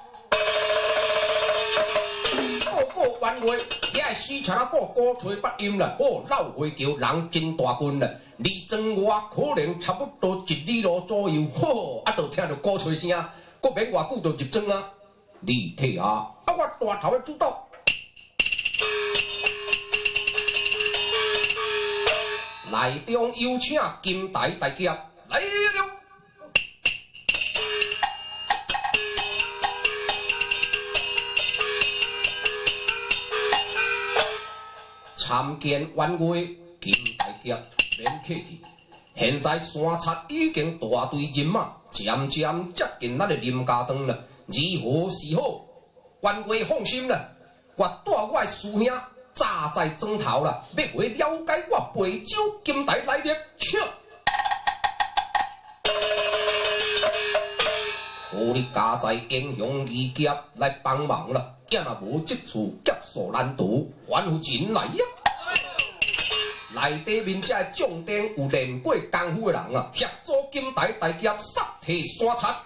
报告万岁，遐死贼啊报高吹八音啦，哦，老花桥人真大军啦，离庄外可能差不多一里路左右，吼，啊，就听到高吹声。国免偌久就入庄啊！你睇下，啊我大头的主导，内中有请金台大侠来了。参见万岁，金大侠免客气。现在山贼已经大队人马。渐渐接近咱的林家庄了，如何是好？万岁放心啦，我带我的师兄扎在庄头啦，要回了解我陪酒金台来历。笑，好你家在英雄义杰来帮忙啦，也若无这处劫数难逃，还有人来呀！内底面这将丁有练过功夫的人啊，协助金台大劫杀退山贼。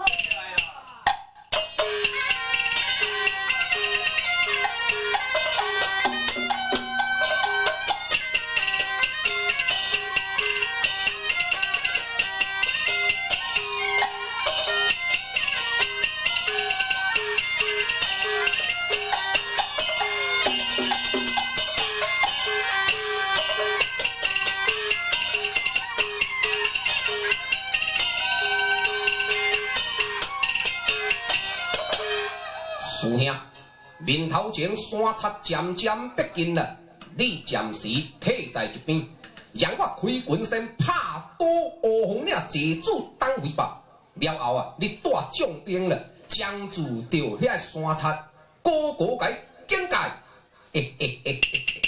师兄，面头前山贼渐渐逼近了，你暂时退在一边，让我开军先拍倒乌红岭祭主当回报。了后啊，你带将兵了，将住着遐山贼，高高甲警戒。嘿嘿嘿嘿嘿。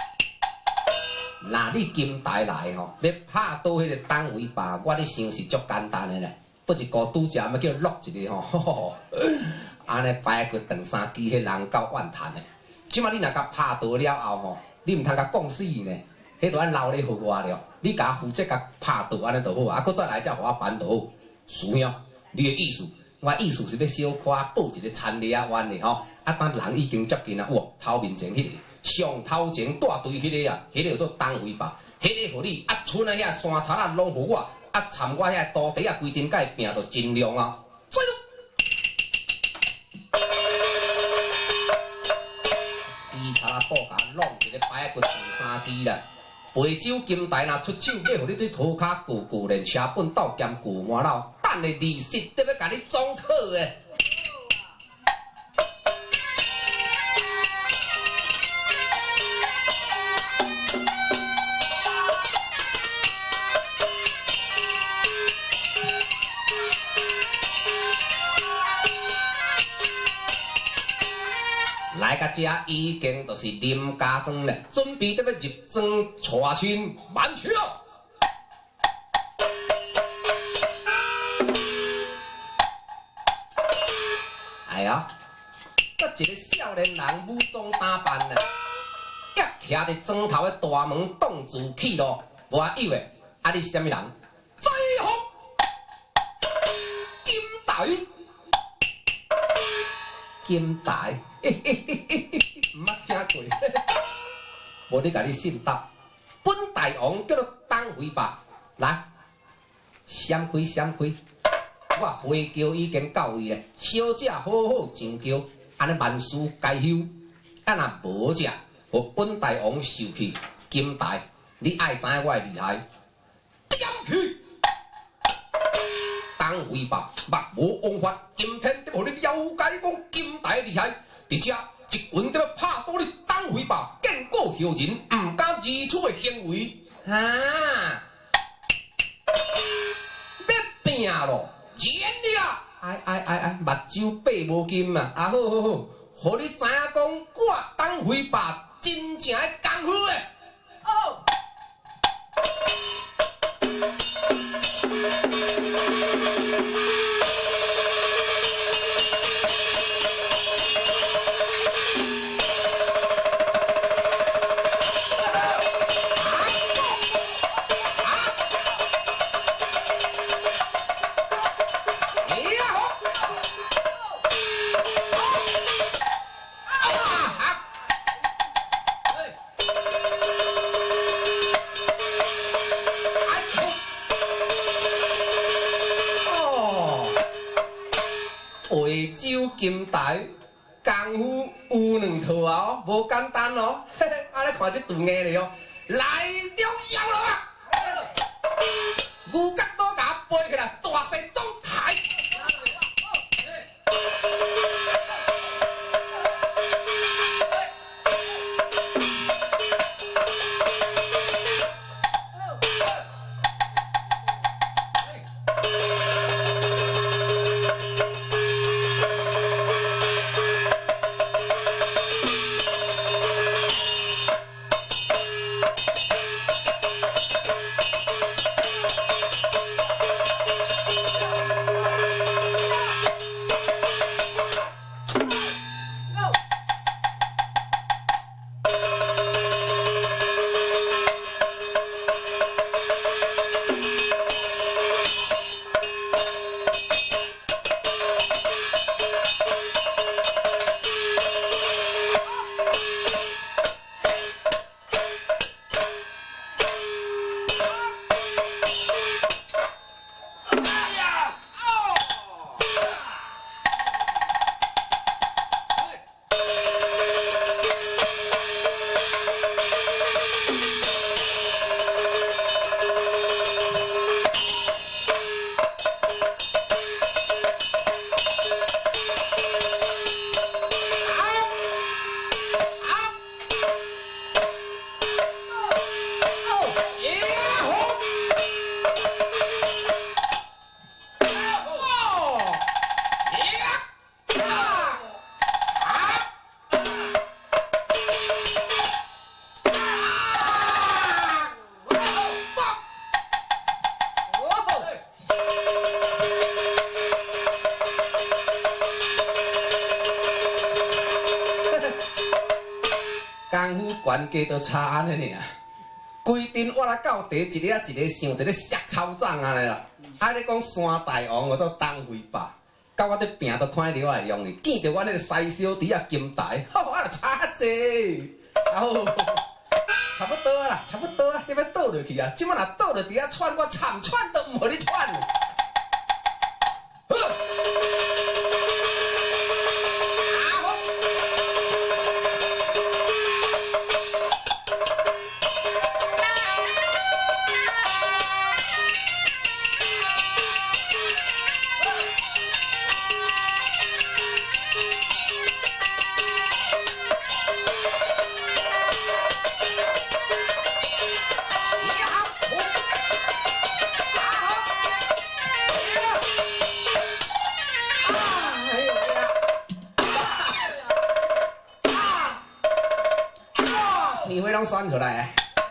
那你金台来吼，要拍倒迄个当回报，我咧想是足简单的啦，不一个拄则要叫落一个吼。安尼摆过长三支，迄人够怨叹的。即马你若甲拍倒了后吼，你毋通甲讲死呢，迄都按留咧互我了。你甲负责甲拍倒安尼就好，啊，搁再来才互我扳倒。师兄，你的意思，我意思是要小可报一个参礼啊冤的吼。啊，当人已经接近啊，哇，头面前迄、那个上头前带队迄个啊，迄、那个叫做当回报，迄、那个互你啊，剩啊遐山贼啊，拢互我啊，参我遐土地啊，规定甲伊拼着尽量啊，走咯。死贼啊，报弄一个摆骨第三支啦。陪酒金台若出手，要互你对涂骹固固连车本斗兼固满脑，等下利息得要甲你装好诶。来到这已经就是啉加庄了，准备得要入庄娶亲，慢去了。哎呀，搁一个少年人武装打扮呢，一徛伫庄头的大门挡住去咯。无啊，以为啊你是啥物人？在乎金台。金台，嘿嘿嘿嘿嘿，毋捌听过。无你甲你信答，本大王叫做董回爸，来，闪开闪开，我花轿已经到位咧，小姐好好上轿，安尼万事皆休。啊若无者，互本大王受气。金台，你爱知影我的厉害，点去！董回爸，目无王法，今天得互你了解讲金台厉害。而且一群得要拍倒你董回爸，见过后人，唔敢而出的行为，哈、啊！要拼咯，严了！哎哎哎哎，目睭爬无金啊！啊好好好，互你知影讲我董回爸真正的功夫诶！哦。金台功夫有两套哦，无简单哦。嘿嘿，啊，你看这顿眼哩哦，来中腰了啊！牛角刀甲背起来，大势中台。功夫悬家都差安尼尔，规阵我来到地，一个一个想一个石超长安尼啦。啊，你讲山大王我都当回吧，到我伫拼都看了会用的，见着我那个西小弟啊金台，吼，我就差济，啊好，差不多啊啦，差不多啊，你要倒落去啊，即摆若倒落伫遐喘，我惨喘都唔互你喘。 烟花拢选出来。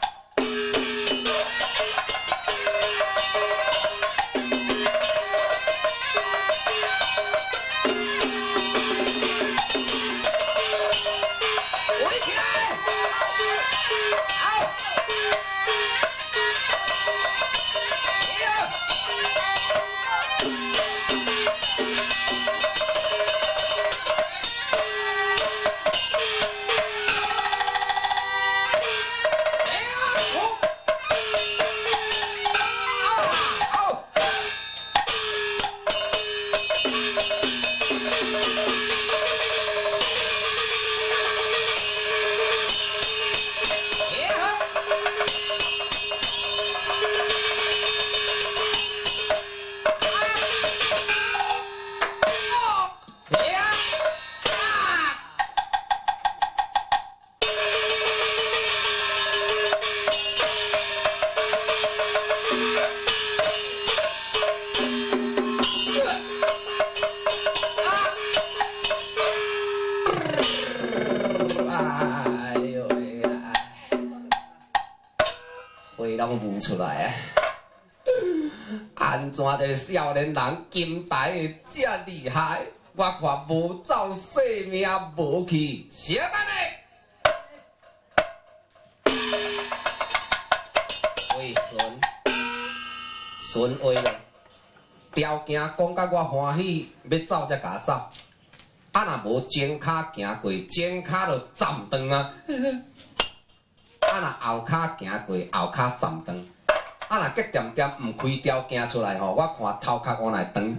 出来啊！安怎一个少年人金台会这厉害？我看无走性命无去，小等下，为孙孙话咯，条件讲甲我欢喜，要走才甲走。啊，若无前骹行过，前骹就站断啊！啊，若后骹行过，后骹站断。啊，若结点点毋开条件出来吼，我看头壳往来长。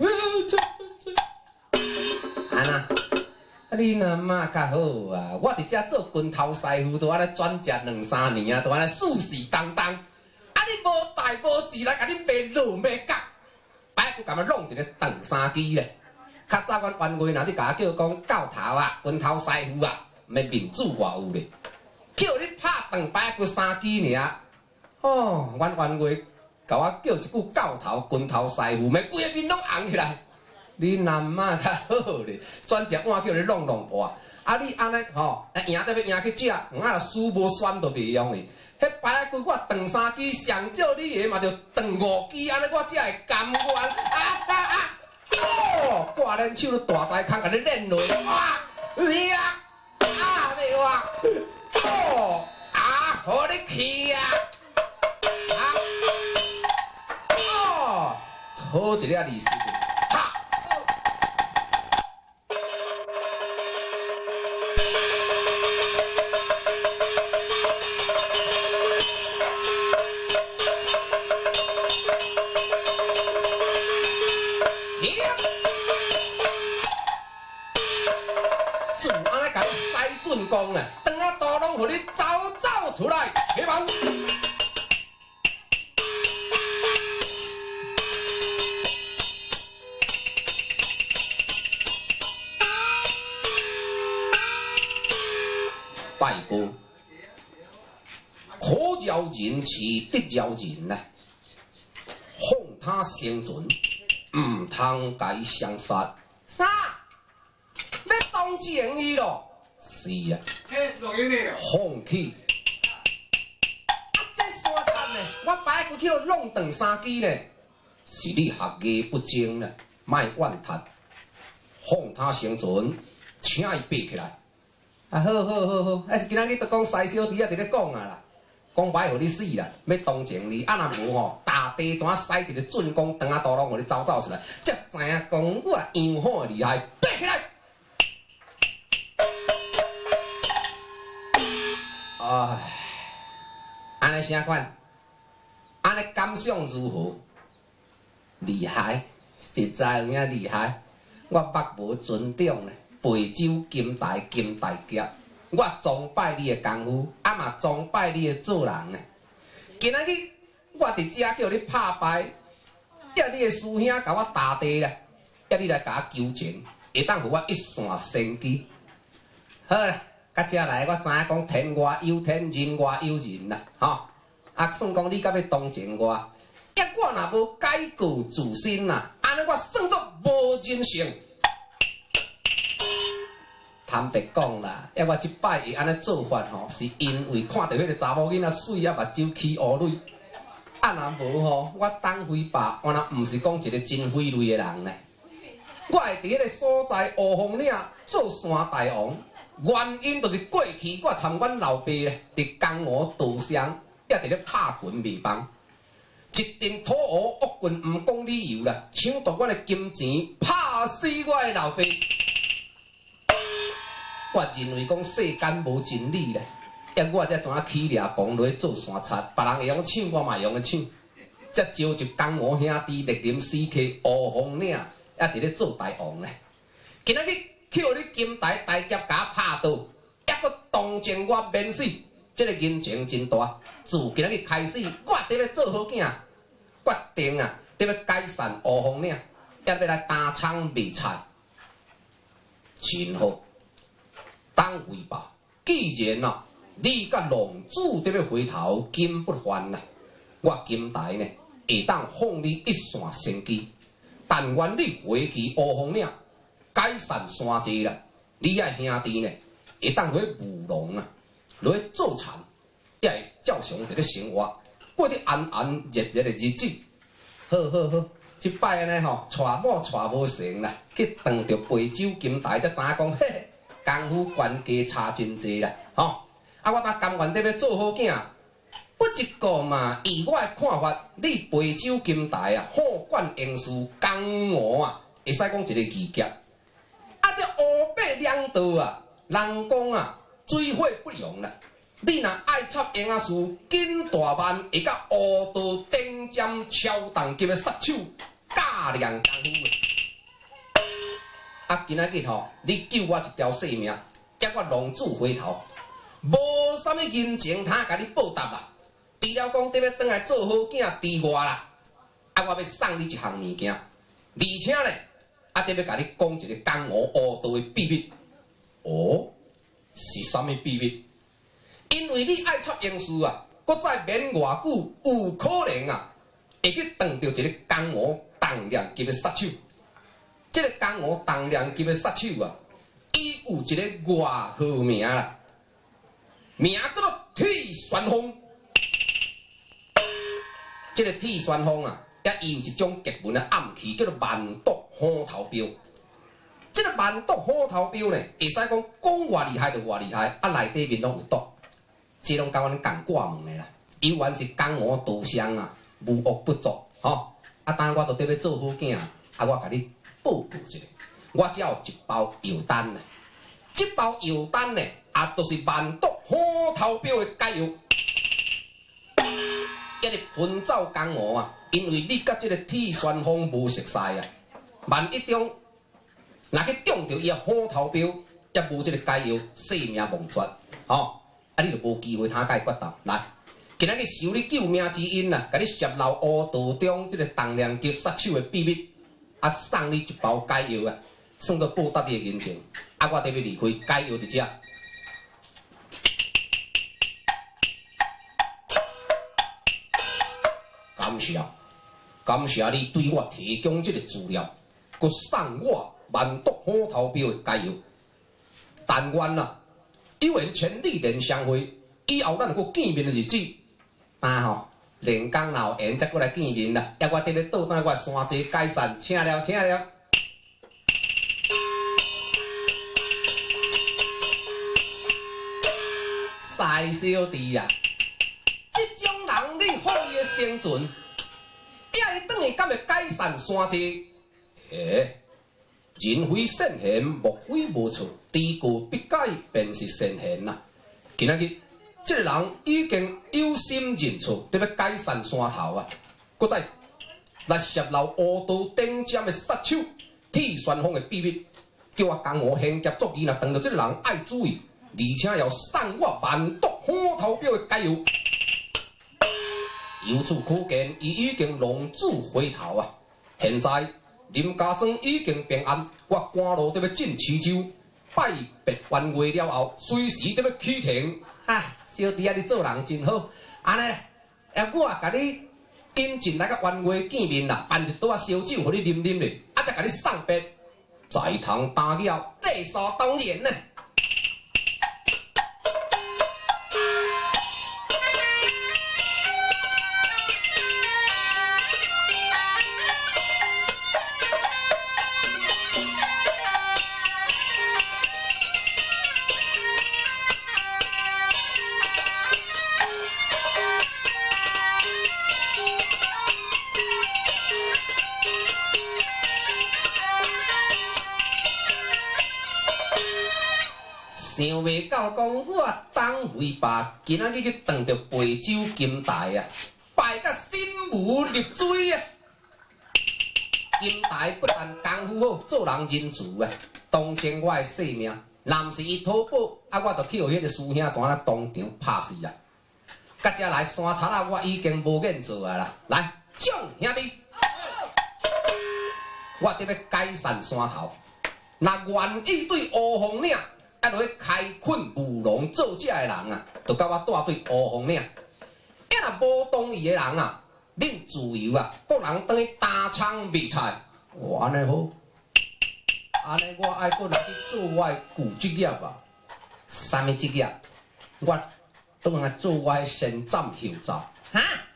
安那？啊，你若嘛较好啊！我伫遮做军头师傅，都安尼转职两三年啊，都安尼世事当当。啊，你无代无志来甲恁爸落马角，摆佫甲我弄一个长三支咧。较早阮员外若你甲我叫讲教头啊，军头师傅啊，咩面子偌有咧？叫你拍长摆佫三支尔。哦，阮员外甲我叫一句教头、军头师傅，咪规个面拢红起来。你南妈较好咧，转只碗叫你弄弄破。啊，你安尼吼，赢得要赢去食，我若输无选都袂用哩。迄摆句我断三支，上少你个嘛着断五支，安尼我才会甘愿。啊啊啊！哦，挂练手大台空甲你练落，哇！呀！啊，袂哇！哦，啊，好你去啊！好一个利是，哈！准安尼甲你使准讲啊，当啊刀拢互你走走出来，起门。拜哥，可饶人气得饶人呐！奉他生存，唔通该相杀。啥？要当正义咯？是啊。 嘿，录音呢？ 放弃。啊，这山惨呢！我摆过去弄断三支呢，是你学艺不精呢，卖怨叹。奉他生存，请伊爬起来。啊，好好好好，还是今仔日都讲西小弟啊，伫咧讲啊啦，讲歹互你死啦，要同情你，啊若无吼，大地怎使一个准公长啊刀拢互你走走出来，才知影讲我样好厉害，爬起来！唉，安尼啥款？安尼感想如何？厉害，实在有影厉害，我捌无尊重咧。培州金台金大侠，我崇拜你的功夫，啊嘛崇拜你的做人呢。今仔日我伫遮叫你拍牌，要你的师兄甲我打地啦，要你来甲我求情，会当互我一线生机。好啦，到遮来，我知影讲天外有天，人外有人啦，吼。啊，算讲你甲要同情我，抑我若无改过自新啦，安尼我算作无人性。 坦白讲啦，要我即摆会安尼做法吼，是因为看到迄个查某囡仔水啊，目睭起乌蕊。啊，若无吼，我当辉爸，我若毋是讲一个真匪类的人呢。我会伫迄个所在乌峰岭做山大王，原因就是过去我参阮老爸咧，伫江湖道上，也伫咧拍拳卖棒。一阵土豪恶棍毋讲理由啦，抢夺阮的金钱，拍死我的老爸。我认为讲世间无真理咧，也我才怎啊起掠讲落去做山贼，别人会用抢，我嘛会用抢。才招集江湖兄弟莅临四溪乌峰岭，也伫咧做大王咧。今仔日去互你金台大劫甲拍倒，还阁当前我免死，这个人情真大。自今仔日开始，我得要做好囝，决定啊，得要改善乌峰岭，也要来打厂卖菜。真好，当回报。既然啊，你甲龙主得要回头金不换啦，我金台呢会当放你一线生机。但愿你回去乌峰岭，改善山济啦，你爱兄弟呢会当落去务农啊，落去做田。也会照常伫咧生活，过啲安安热热的日子。好好好，即摆安尼吼，娶某娶无成啦，去当着陪酒金台，才知影讲，嘿嘿，功夫悬家差真济啦，吼！啊，我当甘愿得要做好囝。不一个嘛，以我的看法，你陪酒金台啊，好管应事，江湖啊，会使讲一个义劫。啊，这乌白两道啊，人讲啊，水火不容啦。你若爱插秧仔树，紧大万会甲乌道顶尖超动级的杀手架量功夫的。啊，今仔日吼，你救我一条性命，叫我龙主回头，无啥物人情通甲你报答啦。除了讲得要转来做好囝之外啦，啊，我要送你一项物件，而且咧，啊，得要甲你讲一个江湖乌道的秘密。哦，是啥物秘密？因为你爱插秧树啊，搁再免偌久，有可能啊，会去撞到一个江湖重量级的杀手。这个江湖重量级的杀手啊，伊有一个外号名啦，名叫做铁旋风。这个铁旋风啊，也伊有一种极门的暗器，叫做万毒虎头镖。这个万毒虎头镖呢，会使讲讲偌厉害就偌厉害，啊内底面拢有毒。这拢甲阮共挂问的啦，伊原是江湖道上啊，无恶不作，吼！啊，当我都得要做好囝，啊，我甲你报告一下，我只有一包药单呢，这包药单呢，也都是万毒虎头镖的解药，一日奔走江湖啊，因为你甲这个铁旋风无熟悉啊，万一中若去中着伊的虎头镖，也无这个解药，性命亡绝，吼！啊，你就无机会通解决到。来，今仔日受你救命之恩啦，甲你泄露乌道中这个重量级杀手的秘密，啊，送你一包解药啊，算作报答你的人情。啊，我得要离开，解药伫遮。感谢，感谢你对我提供这个资料，佮送我万毒虎头镖的解药。但愿啊。有缘全力连相会，以后咱有个见面的日子，啊吼，连江老缘才过来见面啦。要我得要倒转我山济改善，请了，请了。赛小弟啊，这种人你好伊的生存，也会转去敢会改善山济？诶。人非圣贤，莫非无错。知故必改，便是圣贤呐。今仔日，这个人已经有心认错，得要改善山头啊！搁再来泄露乌道顶尖的杀手铁旋风的秘密，叫我江湖行劫作义，若当到这个人爱注意，而且要送我万毒虎头镖的解药。由此可见，伊已经龙主回头啊！现在。林家庄已经平安，我赶路得要进衢州，拜别完会了后，随时得要启程。哈，小弟啊，你做人真好。安尼，哎，我甲你引进来个完会见面啦，办一桌啊烧酒，互你啉啉咧，啊，再甲你送别，在堂打扰，理所当然呢。 想袂到讲我当回爸今仔日去撞着贵州金台啊，拜甲心如入水啊！金台不但功夫好，做人仁慈啊，当前我的性命，若毋是伊讨保，啊，我着去互迄个师兄怎啊当场拍死啊！甲遮来山贼啊，我已经无瘾做啊啦！来，蒋兄弟，我得要改善山头，若愿意对乌凤岭。 啊，落去开垦务农做遮的人啊，就甲我带对乌凤岭。啊，若无同意的人啊，恁自由啊，各人当去打仓卖菜。哦，安尼好，安尼我爱搁来去做我的旧职业啊。啥物职业？我当来做我的先斩后奏。哈？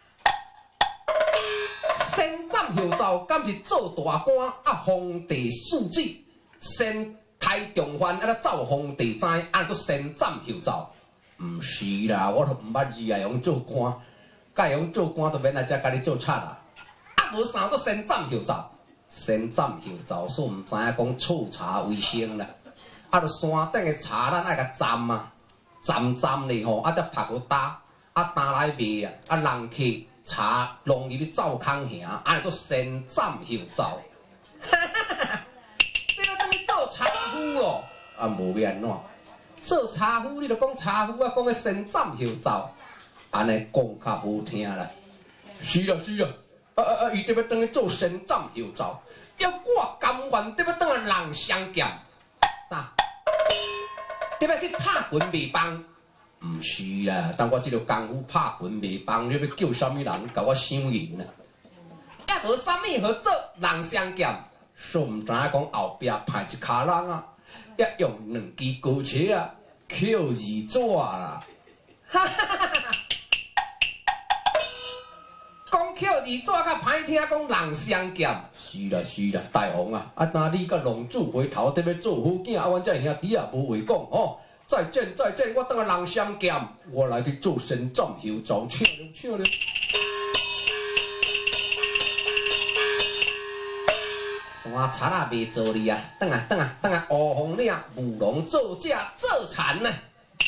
先斩后奏，敢是做大官啊？皇帝庶子先。 开重犯，啊！走皇帝知，按做先斩后奏。毋是啦，我都毋捌字啊，用做官，甲用做官，就免来遮甲你做贼啦。啊，无啥做先斩后奏，先斩后奏，所毋知影讲醋茶为生啦。啊，着山顶的茶，咱爱甲斩啊，斩斩咧吼，啊，则拍个打，啊，打来卖啊，啊，人客茶弄入去灶空行，安尼做先斩后奏。做茶夫咯，啊无要安怎？做茶夫你着讲茶夫啊，讲个先斩后奏，安尼讲较好听啦。是啦是啦，啊啊啊！伊得要当去做先斩后奏，要我甘愿得要当个人相见，啥？得要去拍拳卖棒？毋是啦，但我即个功夫拍拳卖棒，你要叫啥物人甲我相认啊？也无啥物好做人相见。 所毋知影讲后壁派一卡人啊，也用两支高车啊，Q 二纸啦，哈哈哈哈！讲 Q 二纸较歹听，讲人相见。是啦是啦，大王啊，啊那你甲龙主回头得要做好囝，啊，阮这兄弟啊无话讲哦。再见再见，我当个人相见，我来去做先斩后奏，请了请了。 山贼啊，袂做你啊！等啊等啊等啊！乌凤岭务农做遮做田呢。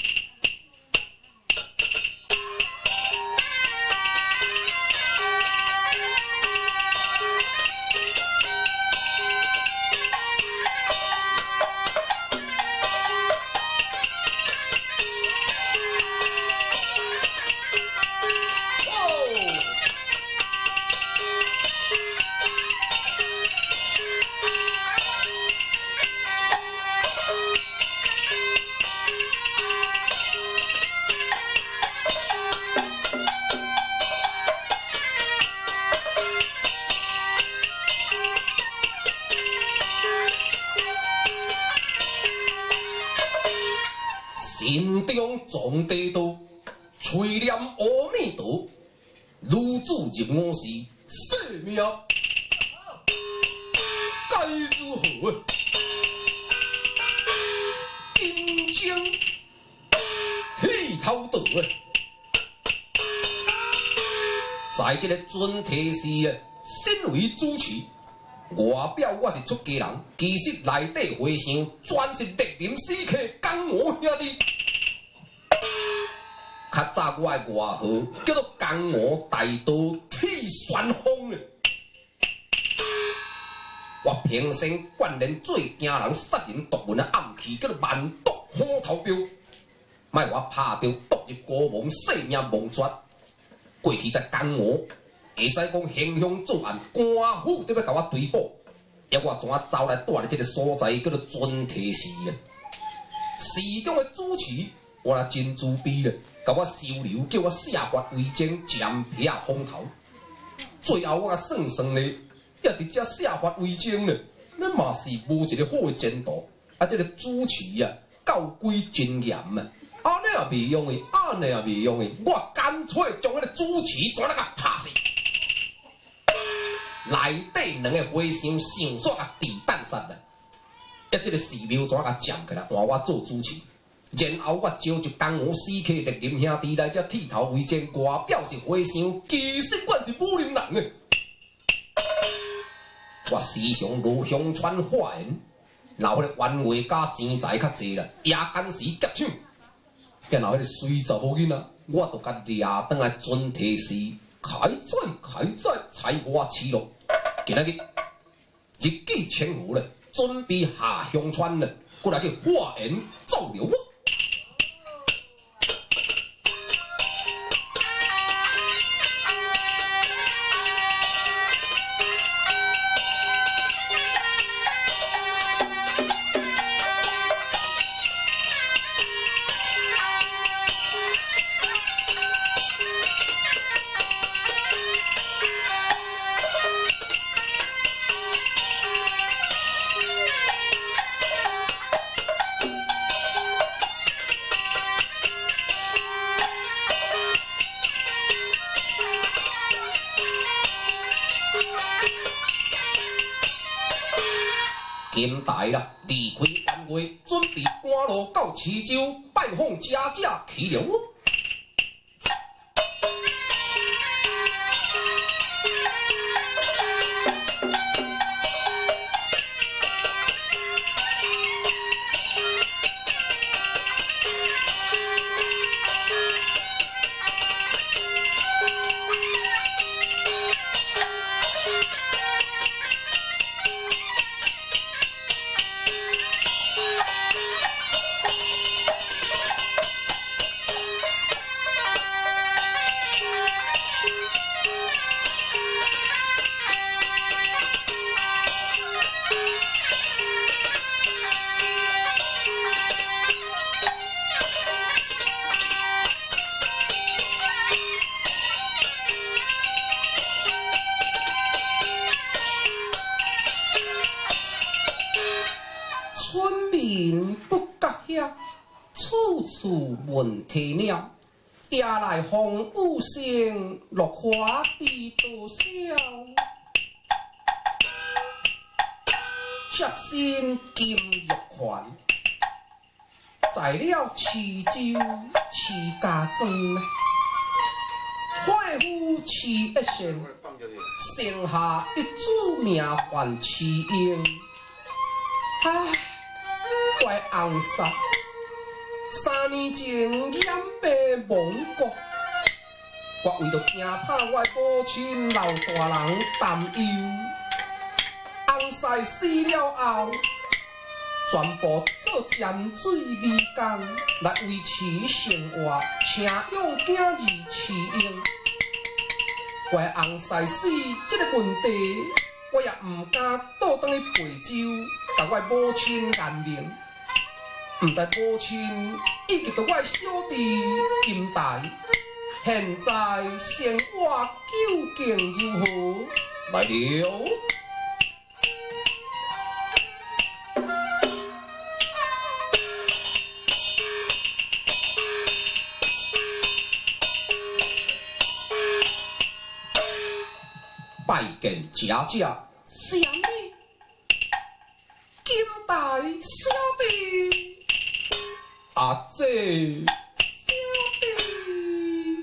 心中藏地道，垂念阿弥陀，如主入我时，生命该如何？阴间剃头道啊！在这个准提时啊，身为主持。 外表我是出家人，其实内底和尚全是烈林死客江湖兄弟。较早我的外号叫做江湖大道铁旋风啊！我平生惯练最惊人杀人夺魂的暗器，叫做万毒虎头镖。莫我拍着毒入国王，性命亡绝。过去在江湖。 会使讲行凶作案，官府得要甲我追捕，要我怎啊走来住咧这个所在，叫做准提寺啊。寺中的主持，我若真自卑咧，甲我收留，叫我下发为证，占皮啊风头。最后我算算咧，也伫遮下发为证咧，咱嘛是无一个好的前途。啊，这个主持啊，教规真严啊，安尼也袂用的，安尼也袂用的，我干脆将迄个主持全来甲拍死。 内底两个和尚想煞甲地弹杀啦，一即个寺庙怎甲占起来，换我做主持，然后我招集江湖死客烈林兄弟来遮剃头为证，外表是和尚，其实我是武林人诶。我时常如乡川化缘， 然后迄个冤话加钱财较济啦，夜间时劫抢，然后迄个随查某囡仔，我都甲掠倒来准提时，开宰开宰，财花起落。今仔日日记千户咧，准备下乡村咧，过来去化缘造流。金台啦，离开晚会，准备赶路到池州拜访家姐去了。闻啼鸟，夜来风雨声，落花地多少。接身金玉环，在了池州饲家庄，坏夫饲一生，生下一子名唤雌英。唉，怪红煞。三年前染病亡国，我为着惊怕我母亲老大人担忧，翁婿死了后，全部做沾水离工来维持生活，请养囝儿饲用。怪翁婿死这个问题，我也唔敢倒转去陪酒，甲我母亲言明。毋知母亲以及着我小弟金台，现在生活究竟如何？来了。拜见家姐，什么？金台小弟。阿姐，小弟，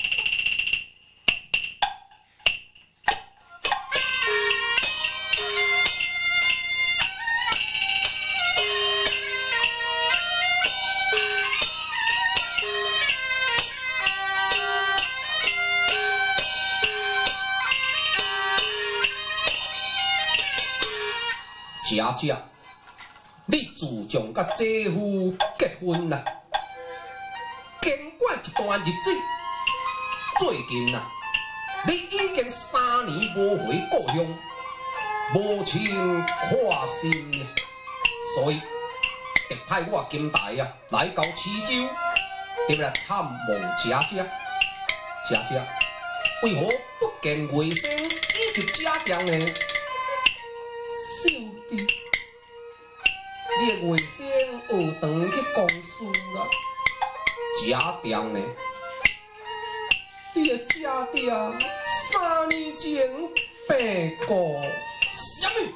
家姐，你自从甲姐夫结婚啦？经过一段日子，最近啊，你已经三年无回故乡，母亲看心了，所以特派我金台啊来到池州，特来探望家姐。家姐，为何不见外甥以及家长呢？小弟，你的外甥学堂去公事啦。家长呢？你的家长三年前病过，什么？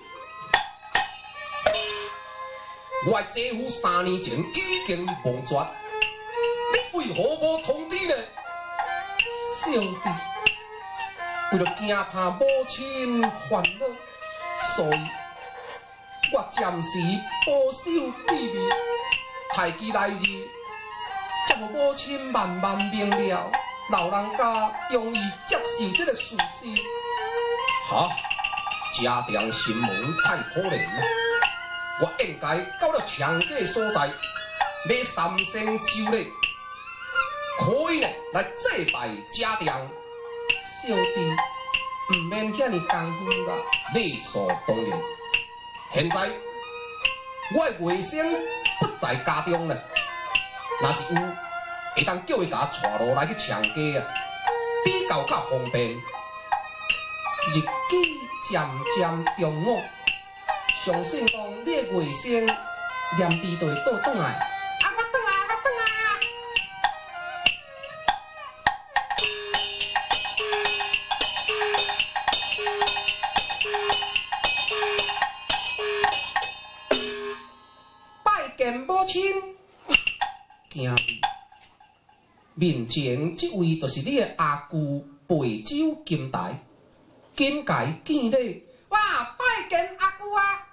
我的姐夫三年前已经亡绝，你为何无通知呢？小弟，为了惊怕母亲烦恼，所以我暂时保守秘密，待其来日，才互母亲慢慢明了，老人家容易接受这个事实。哈，家庭新闻太可怜了，我应该到了强家所在，买三星酒礼，可以呢来祭拜家庭。小弟，唔免遐尼功夫啦，理所当然。现在我的外甥不在家中了，若是有，会当叫伊甲我带路来去强家啊，比较较方便。日子渐渐中午，相信讲你的外甥念伫就会倒转来。啊，我转来，我转来啊！拜见母亲，惊你！面前这位就是你的阿舅陪酒金台。紧甲伊见礼，哇！拜见阿舅啊！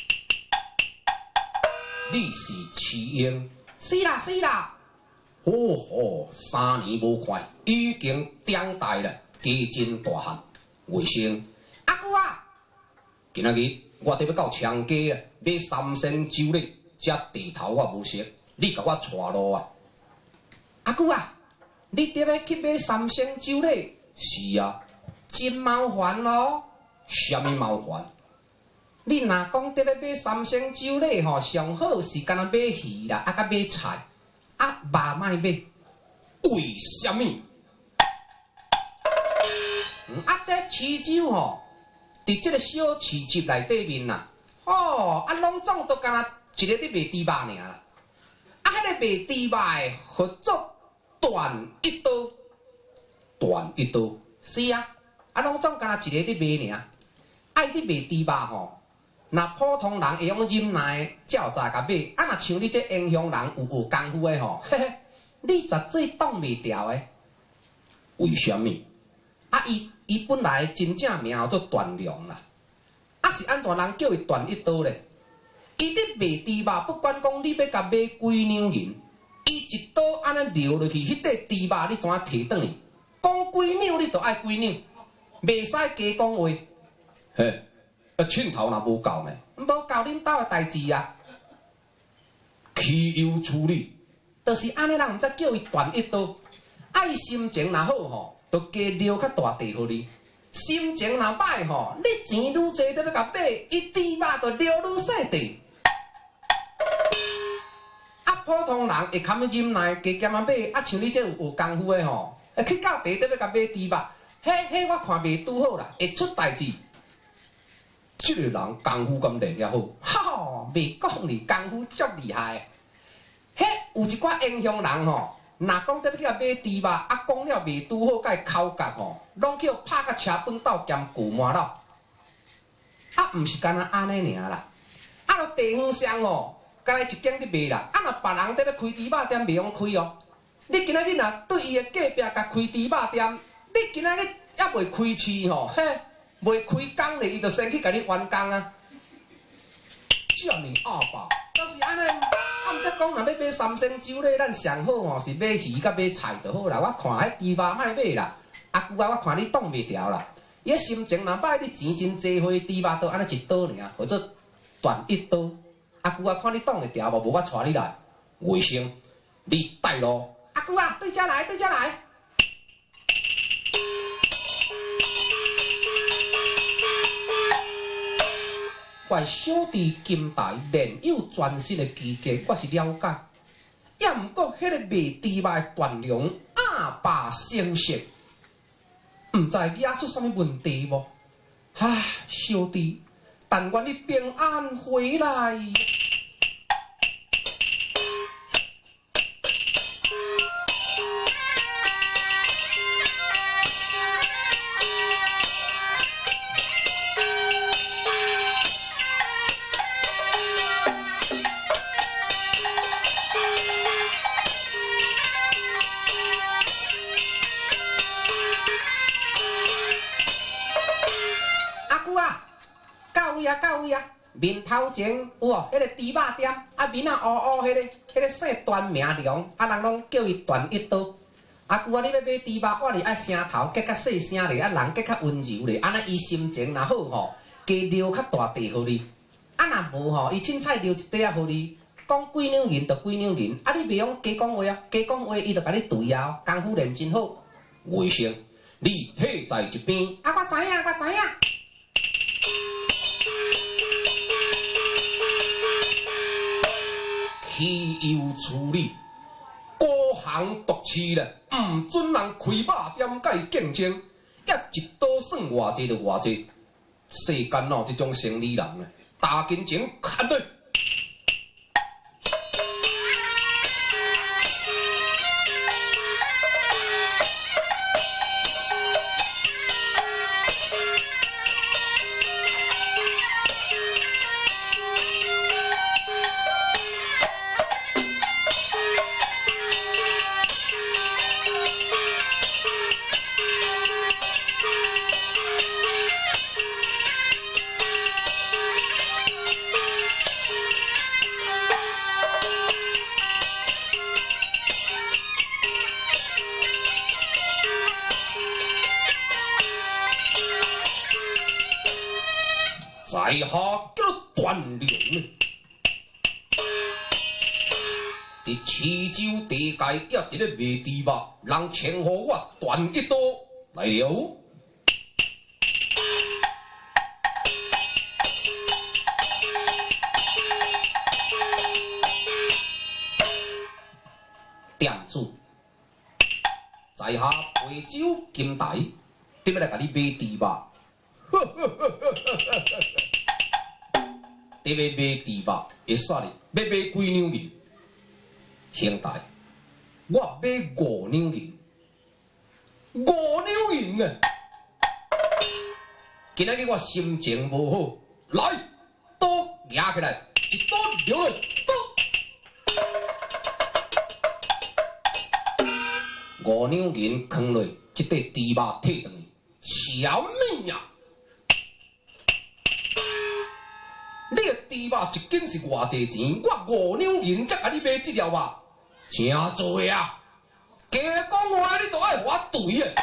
你是雌英？是啦是啦。哦吼，三年无看，已经长大了，家真大汉。外甥，阿舅啊！今仔日我得要到强家啊，买三星酒礼，这地头我无熟，你甲我带路啊！阿舅啊，你得要去买三星酒礼？是啊。真麻烦咯，什么麻烦？你若讲得要买三星酒礼吼，上好是干那买鱼啦，啊甲买菜，啊肉莫买。为什么？嗯、啊，这市酒吼，伫这个小市集内底面呐，哦，啊拢总都干那一个伫卖猪肉尔啦，啊，迄个卖猪肉的，合作断一刀，断一刀，是啊。啊，拢总干那一个伫卖尔，啊，伊伫卖猪肉吼，若普通人会用忍耐，才有早甲买。啊，若像你这英雄人有学功夫的吼，嘿嘿，你绝对挡袂牢的。为什么？啊，伊伊本来真正名叫做段良啦，啊是安怎人叫伊段一刀咧？伊伫卖猪肉，不管讲你要甲买几两银，伊一刀安尼撩落去，迄块猪肉你怎啊摕转去？讲几两你就爱几两。袂使加讲话，嘿，啊，凊头若无够呢，无够恁兜的代志啊。岂有处理？就是安尼，人毋则叫伊断一刀。啊，伊心情若好吼，就加留较大地互你；心情若歹吼，你钱愈多，得要甲买，伊猪肉就留愈细地。啊，普通人会堪忍耐，加减啊买，啊，像你这有学功夫的吼，去到地得要甲买猪肉。嘿，嘿，我看袂拄好啦，会出代志。这个人功夫咁练了好，哈，袂讲哩，功夫足厉害。嘿，有一寡英雄人吼，若讲得要去甲买猪肉，啊，讲了袂拄好，甲伊口角吼，拢叫拍甲车本斗兼旧麻佬。啊，毋是干那安尼尔啦，啊，落地方上吼，干那一间伫卖啦，啊，若别人得要开猪肉店，袂用开哦。你今仔日若对伊的隔壁甲开猪肉店。你今仔日还未开市吼，嘿，未开工咧，伊就先去甲你完工啊！这么阿爸，都是安尼。啊，毋则讲若要买三星酒礼，咱上好吼是买鱼甲买菜就好啦。我看迄猪肉莫买啦，阿舅啊，我看你挡袂牢啦。伊个心情若歹，你钱真济，花猪肉都安尼一刀尔，或者断一刀。阿舅啊，看你挡会牢无？无我带你来。外甥，你带路。阿舅啊，对遮来，对遮来。我小弟金台练有专身的技艺，我是了解。也毋过，迄个卖猪肉的段良阿爸成色，毋知惹出啥物问题无？唉，小弟，但愿你平安回来。到位啊，到位啊！ 面头前有哦，迄个猪肉店，啊面啊乌乌，迄个迄个姓段名良，啊人拢叫伊段一刀。啊，舅啊，你要买猪肉，我哩爱声头，结较细声咧，啊人结较温柔咧，安尼伊心情若好吼，加留较大地互你。啊若无吼，伊凊彩留一块仔互你，讲几两银就几两银，啊你袂用加讲话啊，加讲话伊就甲你对啊，功夫练真好。卫生，你退在一边。啊，我知影，我知影。汽油处理，孤行独市咧，唔准人开肉店甲伊竞争，一一刀算偌济就偌济。世间哦，这种生理人啊，大金钱看对。在下叫段良呢，伫衢州地界也伫咧卖猪肉，人称呼我段一刀来了。店主，在下惠州金台，特别来甲你买猪肉。你要买猪肉，会煞哩？要买几两银？兄弟，我买五两银，五两银啊！今仔日我心情无好，来，刀拿起来，一刀留落，刀。五两银放落，即块猪肉摕转去，什么呀？你个猪肉一斤是偌济钱？我五两银才甲你买即条肉，真多啊！加讲话你都爱我对啊！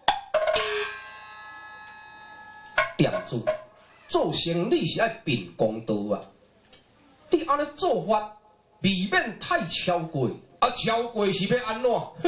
店主，做生意是爱凭公道啊！你安尼做法未免太超过，啊超过是要安怎？我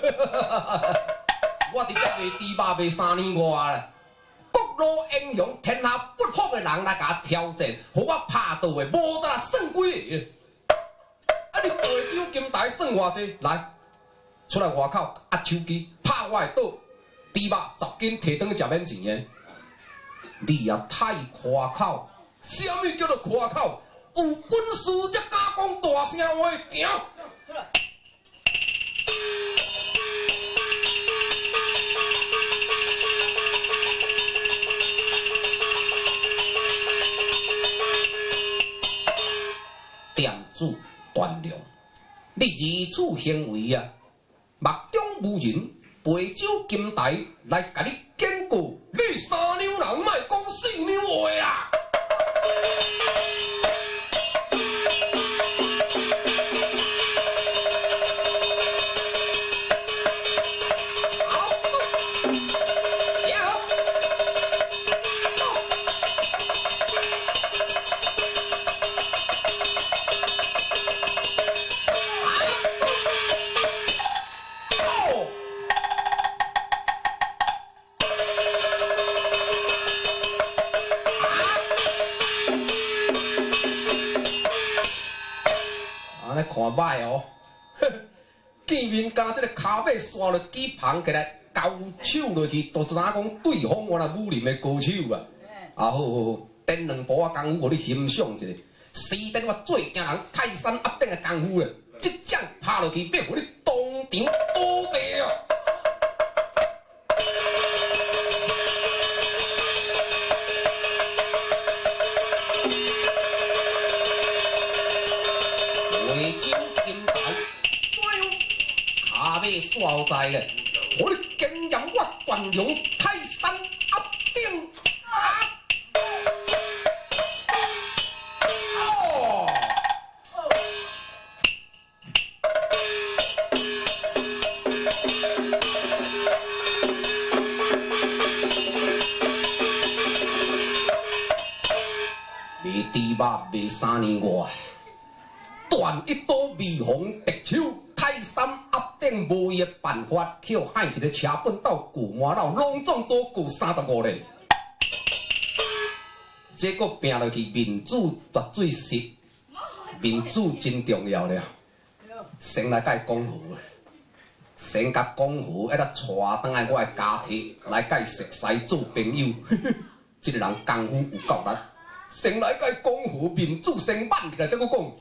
伫遮卖猪肉卖三年外啦。各路英雄，天下不服的人来甲我挑战，互我拍倒的，无咋算几个？啊！你惠州金台算偌济？来，出来外口压手机，拍我的倒，猪肉十斤摕转去食免钱的。你也太夸口！什么叫做夸口？有本事才敢讲大声话，行！店主段良，你如此行为啊，目中无人，惠州金台来甲你警告，你三两人莫讲四两话啊！看歹哦，见面甲这个骹尾刷落几旁起来，交手落去，就知影讲对方我那武林的高手啊！啊好好好，等两步啊功夫，互你欣赏一下。时等我最惊人泰山压顶的功夫啊！即掌拍落去，要互你当场倒地啊！惠州金台，怎样？骹尾煞有在咧，互你经验我段良泰山压顶啊！ 三年外，断一刀未逢敌手，泰山压顶无伊的办法，去害一个车本斗旧麻佬，拢总多旧三十五年。结果拼落去，民主绝对失，民主真重要了。先来甲伊讲好，先甲讲好，一得带倒来我的家庭来甲伊熟悉做朋友。这个人功夫有够力，先来甲伊讲好，民主先慢起来，再搁讲。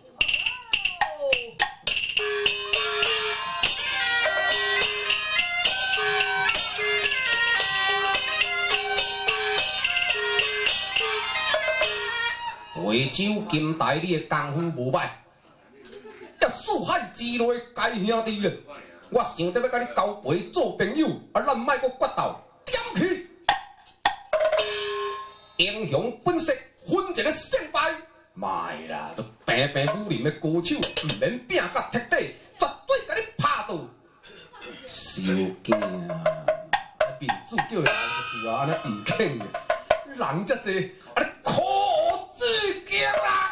惠州金台，你的功夫无歹，甲四海之内该兄弟了。我想得要甲你交陪做朋友，啊，咱莫搁决斗，点去！英雄本色，分一个胜败。卖啦，都平平武林的高手，唔免拼甲铁底，绝对甲你拍倒。小囝，民主叫人就是啊，安尼唔肯的，人遮济，安尼苦自强啦！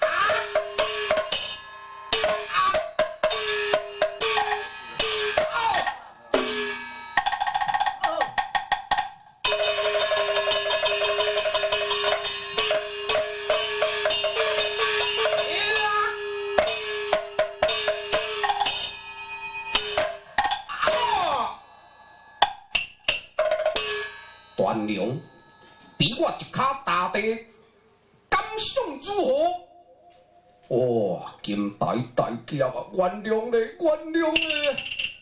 段良，比我一骹大地，敢上如何？哇！金台大侠啊，原谅你，原谅你。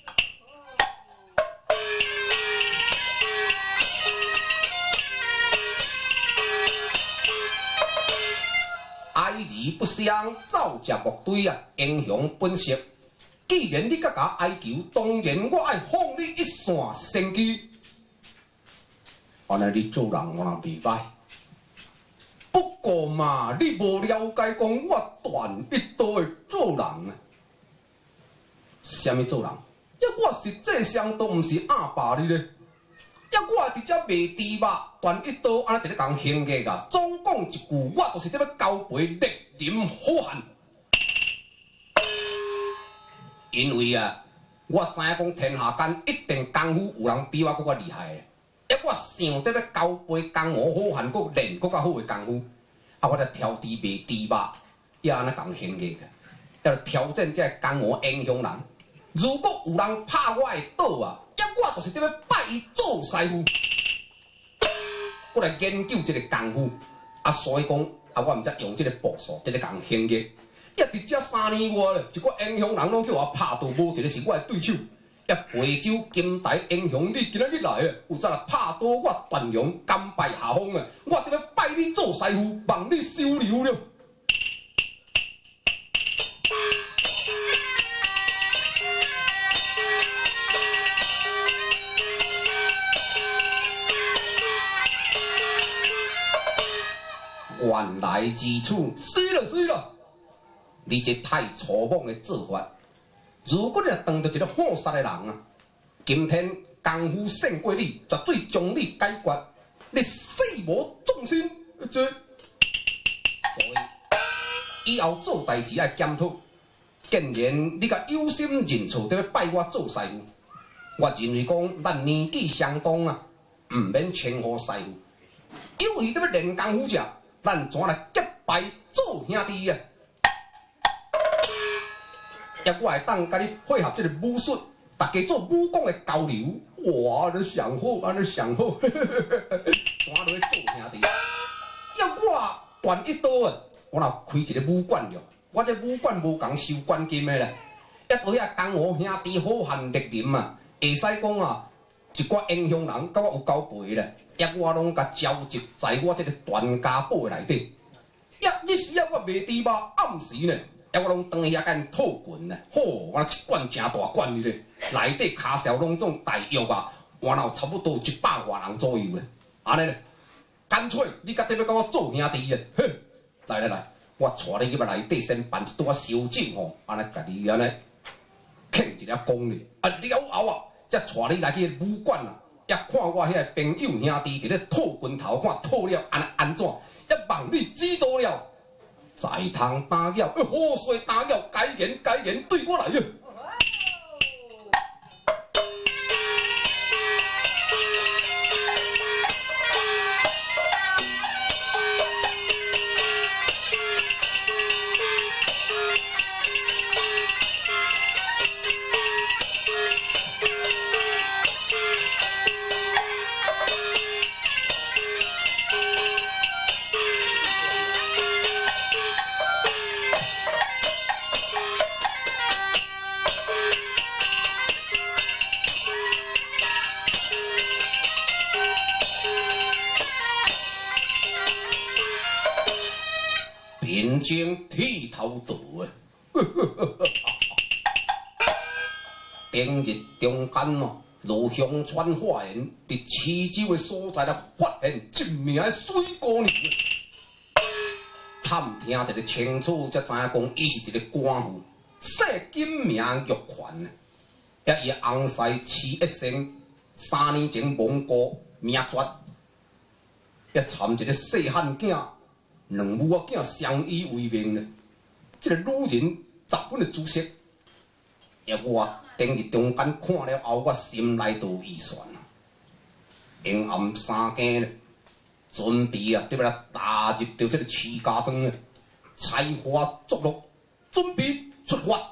爱而不伤，造者莫对啊！英雄本色。既然你甲我哀求，当然我爱放你一线生机。安尼你做人我也袂歹，不过嘛，你无了解讲我段一刀会做人啊？什么做人？呀，我实际上都毋是压霸你咧，呀，我直接卖猪肉，段一刀安尼直咧讲行价啊！总讲一句，我就是伫要交陪烈饮好汉，因为啊，我知影讲天下间一定功夫有人比我搁较厉害的。呀，我想得要交杯江湖好汉，搁练搁较好的功夫，啊，我就挑猪卖猪肉，也安尼讲行价个，要挑战这江湖英雄人。如果有人拍我的倒啊，呀，我就是得要拜伊做师傅，我来研究这个功夫。啊，所以讲啊，我毋则用这个步数，这个讲行价。呀，伫这三年外咧，一个英雄人拢叫我拍倒，无一个是我的对手。呀，惠州金台英雄，你今仔日来啊，有则来拍倒我段良，甘拜下风啊！我得要拜你做师傅，望你收留了。原来如此，是了是了，你这太粗莽的做法。如果你若当着一个好杀的人啊，今天功夫胜过你，绝对将你解决，你死无重心。这，所以以后做代志爱检讨。既然你甲有心认错，得要拜我做师傅，我认为讲咱年纪相当啊，唔免称呼师傅，因为得要练功夫者，咱怎来结拜做兄弟啊？也我会当甲你配合这个武术，大家做武功的交流。哇，你上好，安尼上好，怎落去做兄弟？要我段一刀啊，我若开一个武馆了，我这武馆无共收关金的咧，一对啊江湖兄弟好汉烈饮啊，会使讲啊，一寡英雄人甲我有交陪咧，也我拢甲召集在我这个段家堡的内底。呀，你时啊我卖猪肉，暗时呢？呀，我拢当去遐甲因套拳呢，吼，我一罐真大罐哩咧，内底骹小拢种大药啊，我有差不多一百外人左右咧，安尼咧，干脆你甲得要甲我做兄弟啊，哼，来来来，我带你去内底先办一桌烧酒吼，安尼甲你安尼庆一粒功哩，啊了后啊，才带你来去武馆啊，也看我遐个朋友兄弟伫咧套拳头，看套了安安怎，也望你知道了。 在堂打扰，河水打扰，该言该言，对我来啊！面前剃头道啊！当日中间哦，路乡川化缘伫衢州的所在咧，发现一名的水姑娘。探听一个清楚，才知影讲伊是一个官妇，姓金名玉环，也伊翁婿饲一生，三年前亡故命绝，也参一个细汉囝。两母仔囝相依为命呢，这个女人十分的姿色，也我当日中间看了后，我心内都有预算啊。阴暗三更呢，准备啊，对不啦？踏入到这个徐家庄啊，采花作乐，准备出发。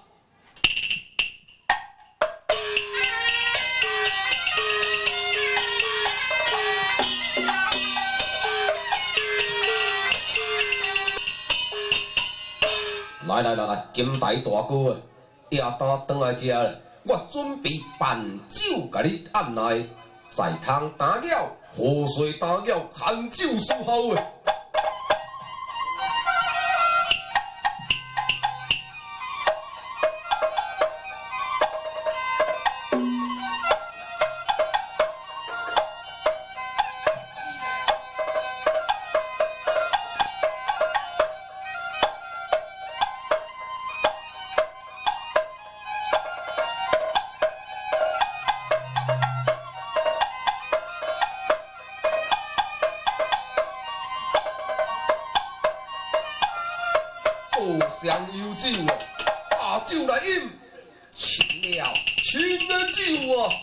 来来来来，金台大哥啊，夜单转来遮了，我准备办酒甲你按来，在汤打扰，河水打扰，牵酒书效啊！上有酒啊，把酒来饮，亲了亲了酒啊！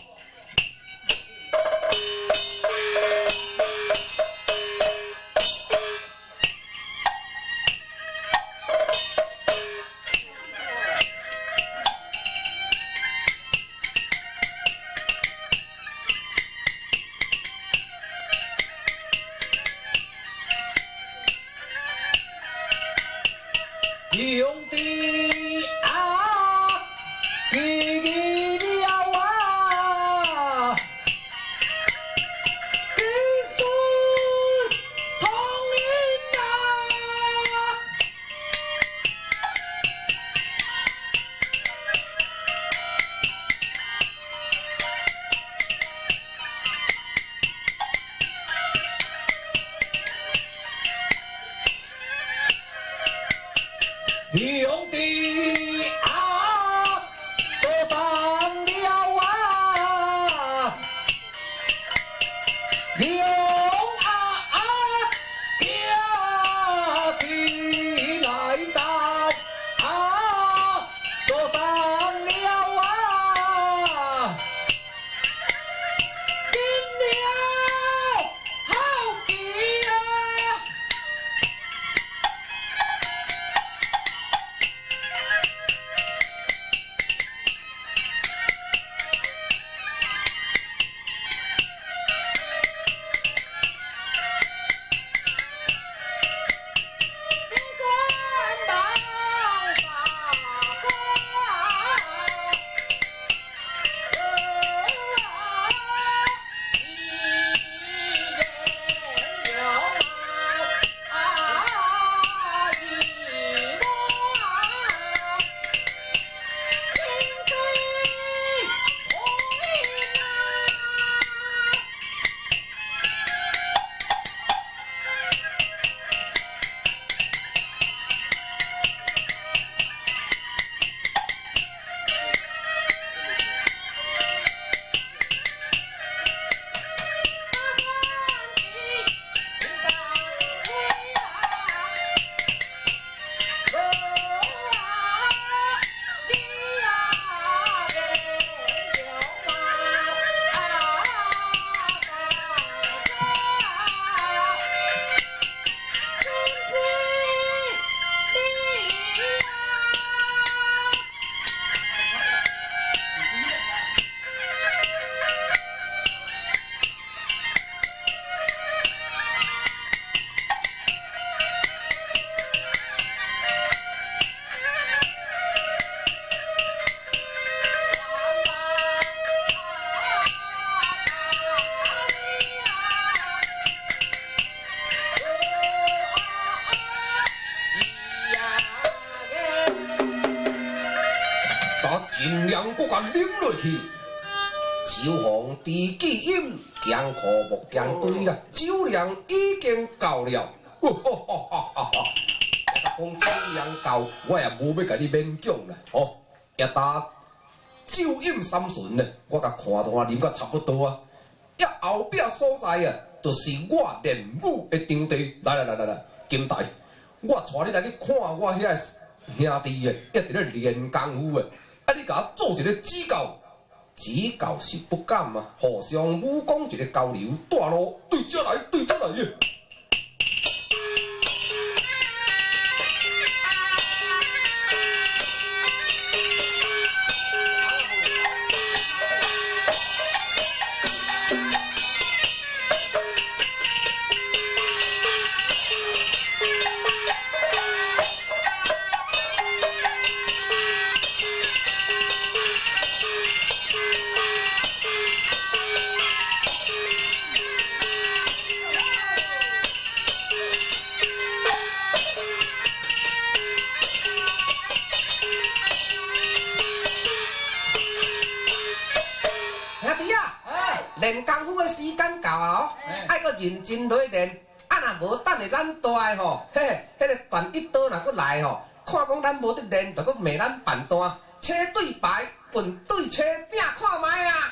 兄弟啊，记记了啊！ 尽量搁甲啉落去。秋风知己饮，江河莫江堆啦，酒量已经够了。哈哈哈哈哈！讲酒量够，我也无要甲你勉强啦。哦，也打酒饮三巡呢，我甲看单啉甲差不多啊。也后壁所在啊，就是我练武的场地。来来来来来，金台，我带你来去看我遐兄弟的，一直咧练功夫的。啊，你甲我做一个指教。指教是不敢啊，互相武功一个交流，大路对遮来，对遮来耶。练功夫的时间到啊！哦，爱搁认真来练。啊，若无等下咱大个吼，嘿，迄个段一刀若搁来吼，看讲咱无得练，就搁骂咱办单，车对牌，棍对车，拼看卖啊！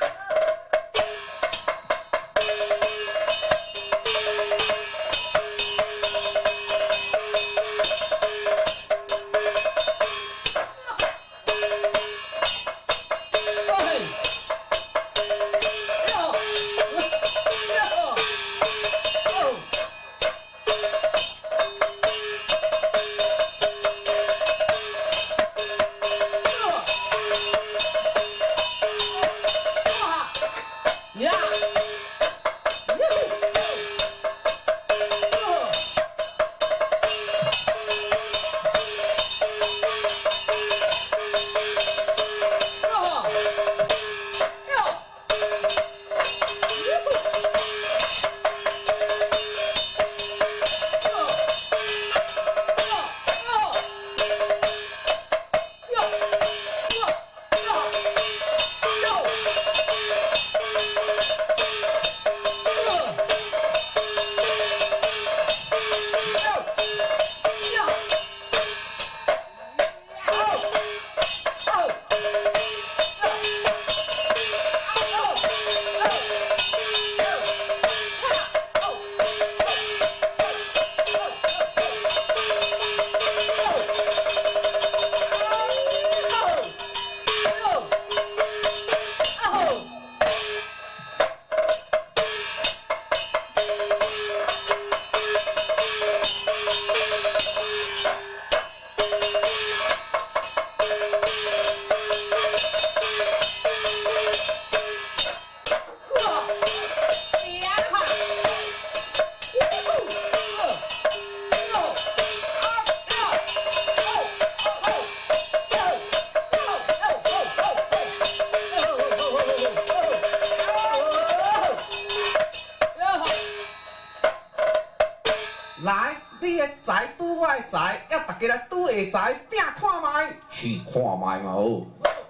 来，你的财拄我的财，要大家来拄下财，拼看卖，去看卖嘛好。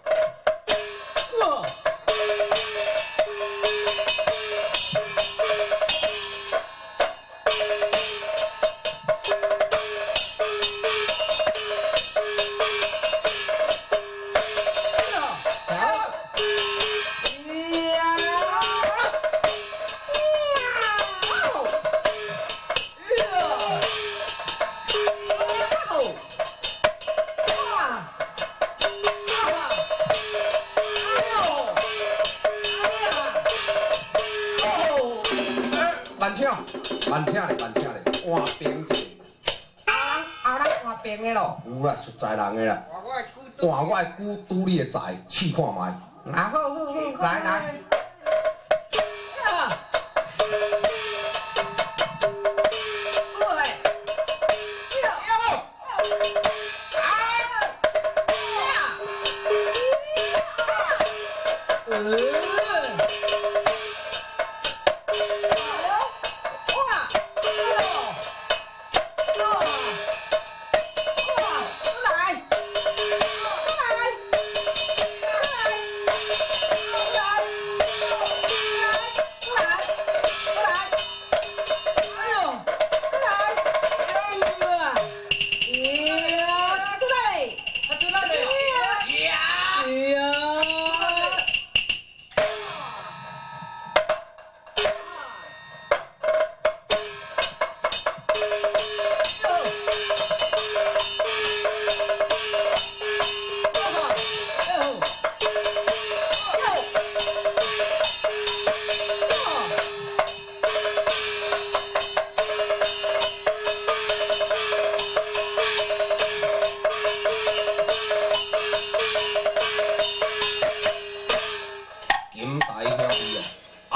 慢请，慢请咧，慢请咧，换兵者。啊，啊，咱换兵的咯，有啦，实在人的啦。换我的骨，拄你的财，试看卖。啊，好好好，来来。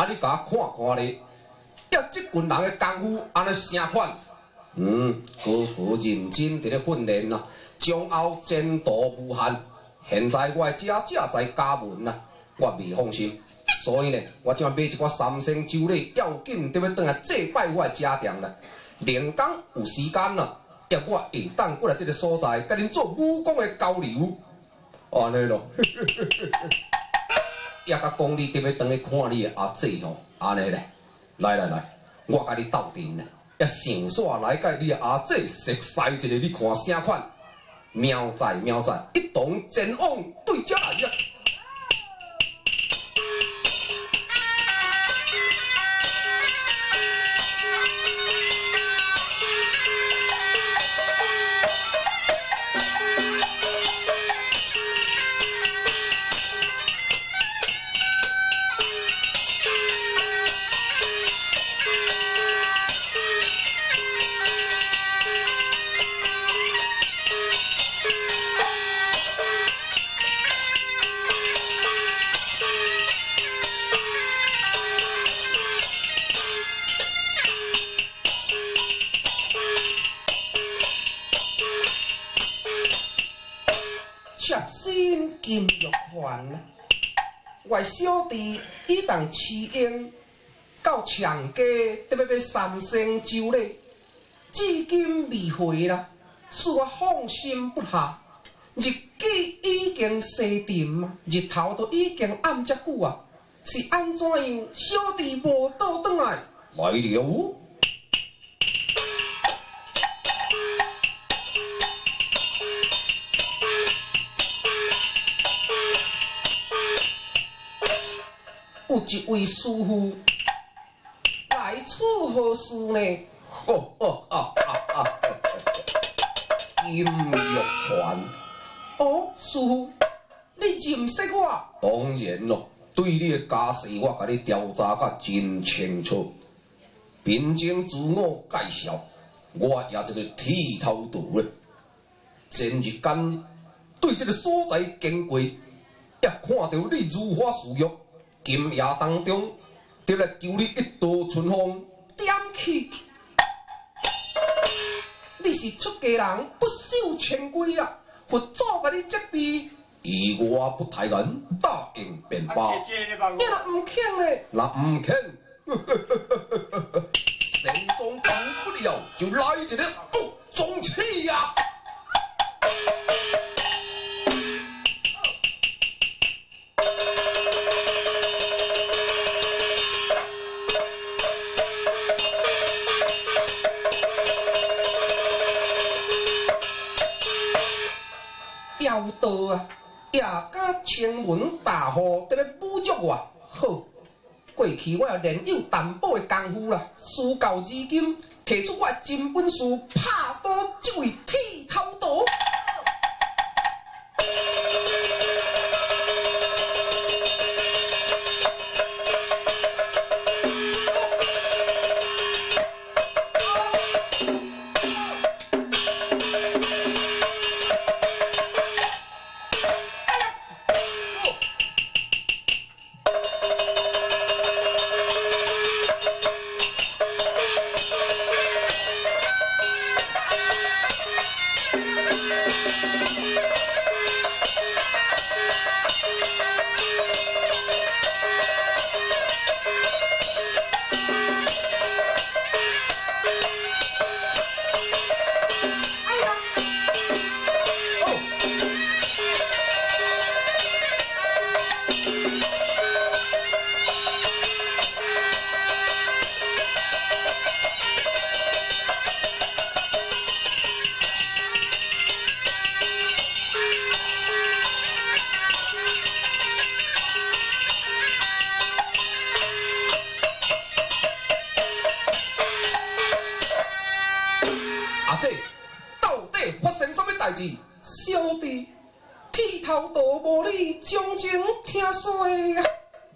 啊，你甲我看看咧，呀，即群人的功夫安尼啥款？嗯，哥哥认真伫咧训练啦，将后前途无限。现在我的家正在家门啦，我未放心，所以呢，我即摆买一寡三星酒礼，要紧得要转来祭拜我的家店啦。连工有时间啦，呀，我会当过来即个所在，甲恁做武功的交流。安尼咯，也甲讲你得要转去看你的阿姐吼，安尼咧，来来来，我甲你斗阵咧，也想煞来甲你的阿姐熟悉一下，你看啥款？苗仔苗仔，一同前往对家来呀！切身金玉环，我小弟已当饲养到长家，得要买三星酒礼，至今未回啦，使我放心不下。日记已经西沉，日头都已经暗遮久啊，是安怎样？小弟无倒转来，来了。有一位师傅来处何事呢？哦哦啊啊啊！金玉环，哦，师傅，你认识我？当然咯，对你的家世我甲你调查甲真清楚。凭经自我介绍，我也是个剃头道咧。前日间对这个所在经过，也看到你如花似玉。今夜当中，得来求你一道春风点起。你是出家人，不守清规啊！佛祖甲你责备，以我不太然，答应便罢。你若唔肯咧，若唔肯，神宗救不了，就来一个恶中气呀！要道啊，也甲青云大户在咧侮辱我。好，过去我也练有淡薄的功夫啦，事到如今，摕出我的真本事，拍倒这位剃头道。阿姐，到底发生什么代志？小弟剃头道无你将情听说呀。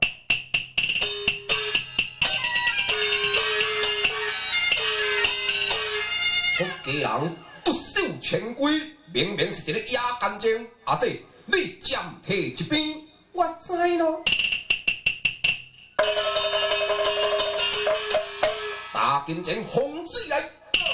出家人不守清规，明明是一个野干净。阿姐，你暂摕一边，我知咯。 金钱洪水来。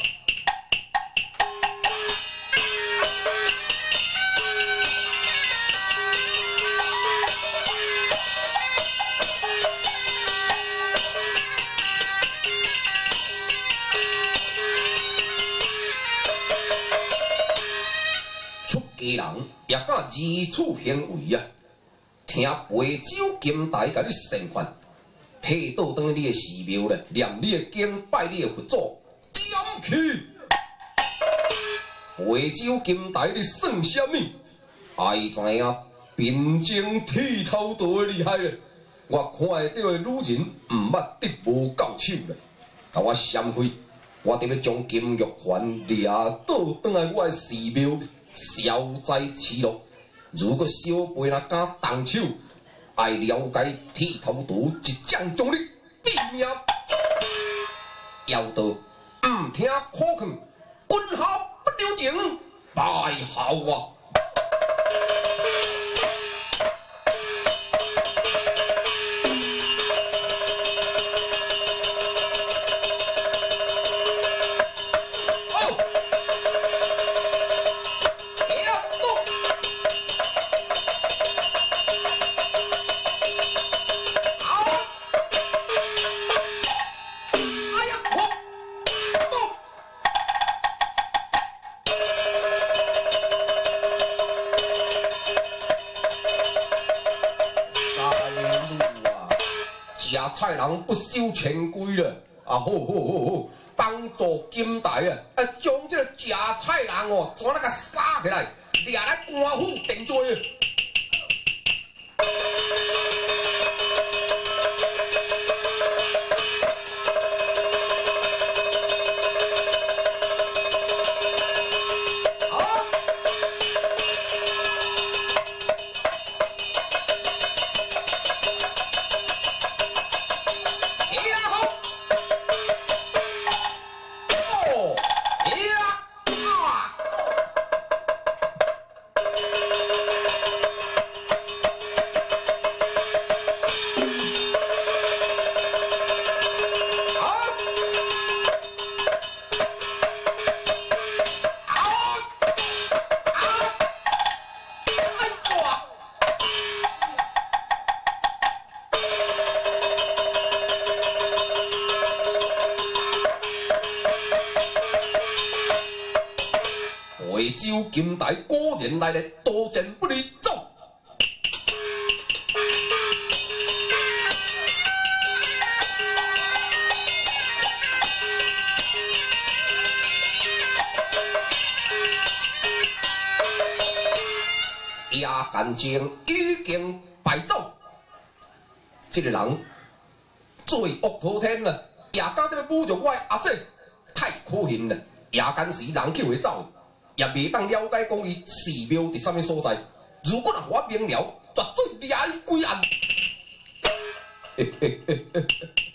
出家人也敢如此行为啊！听陪酒金台甲你宣传，退倒转你的寺庙咧，念你的经，拜你的佛祖，点去！陪酒金台你算什么？爱知影平正剃头道的厉害咧！我看会到的女人毋捌得无够手咧，甲我闪开！我得要将金玉环掠倒转来我的寺庙。消灾持乐，如果小辈若敢动手，爱了解剃头图一掌将你毙命。要道唔听可劝，君下不留情，败好啊！菜人不守潜规了，啊好好好好，帮助金台啊，啊将这个食菜人哦，全那个杀起来，掠来官府定罪。惠州金台果然来咧，多战不离走。叶干青已经败走，这个人罪恶滔天了，也敢在侮辱我的阿姐，太可恨了！也敢是人口会走。 也未当了解讲伊寺庙伫啥物所在。如果若我明了，绝对掠伊归案。嘿嘿嘿嘿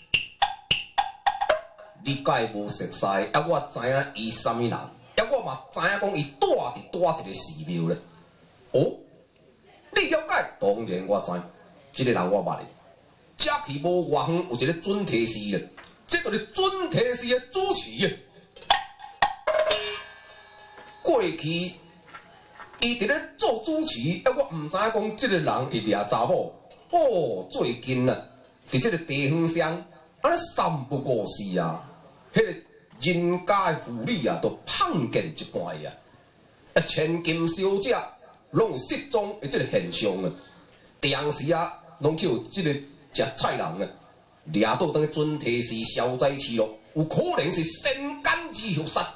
你敢会无熟悉？啊，我知影伊啥物人，啊，我嘛知影讲伊住伫叨一个寺庙咧。哦，你了解？当然我知，即、這个人我捌的。遮去无偌远有一个准提寺咧，这就是准提寺的主持啊。 过去，伊伫咧做主持，啊，我毋知影讲即个人会掠查某。哦，最近啊，伫即个地方上，安尼三不五时啊，迄、那个人家的妇女啊，都碰见一半啊。啊，千金小姐拢有失踪的即个现象啊。当时啊，拢去有即个食菜人啊，掠倒当准提寺消灾持乐，有可能是身干之后杀。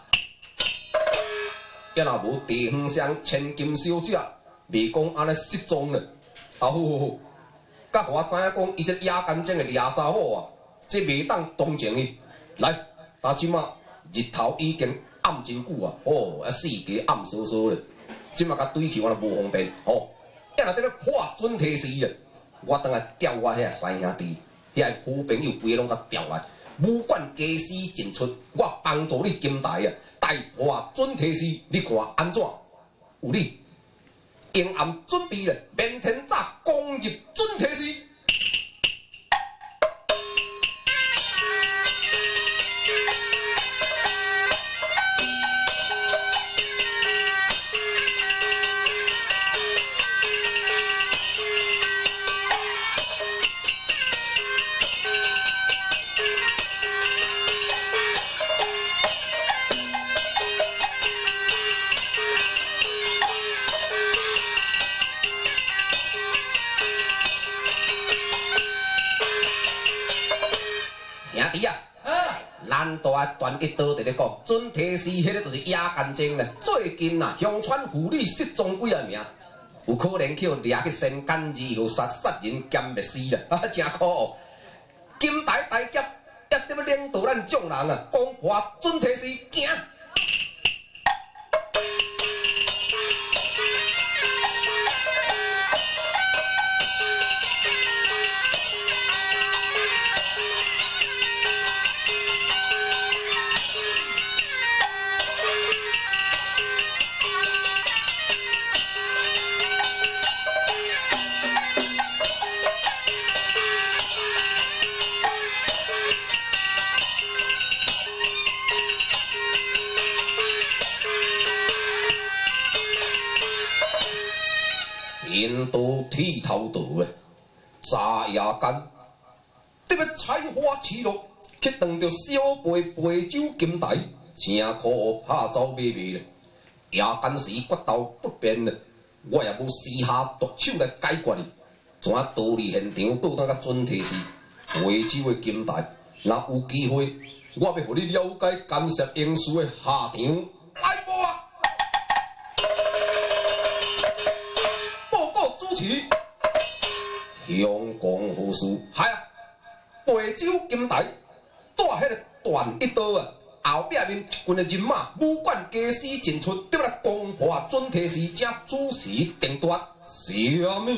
要若无地方上千金小姐，未讲安尼失踪了。啊好好好，甲我知影讲，伊这野干精的掠查某啊，这未当同情伊。来，但即马日头已经暗真久啊，哦，啊四界暗飕飕咧，即马甲对去我也无方便。哦，要若伫咧破准提寺啊，我等下调我遐三兄弟，遐好朋友规个拢甲调来，武馆家私尽出，我帮助你金台啊。 大破准提寺，你看安怎？有你平暗准备咧，明天早攻入准提寺。 弟啊，咱大团一刀伫咧讲，准提示迄个就是亚干精咧。最近啊，乡村妇女失踪几啊名，有可能去掠去先干二号杀杀人兼灭尸啦，啊，真可恶！金台大劫，一点要领导咱众人啊，攻破准提示，行！因都剃头道诶，早夜间，特别采花起落，去撞着小辈杯酒金台，真可恶，拍走买卖咧。夜间时决斗不便咧，我也无私下毒手来解决哩。怎逃离现场，倒当甲准提示杯酒诶金台，若有机会，我要互你了解干涉英术诶下场。来无啊！乡公护士，系啊，杯酒金台，带迄个断一刀啊，后壁面一群的人马，武冠家私进出，对不来攻破准提示，正主持定夺，啥物？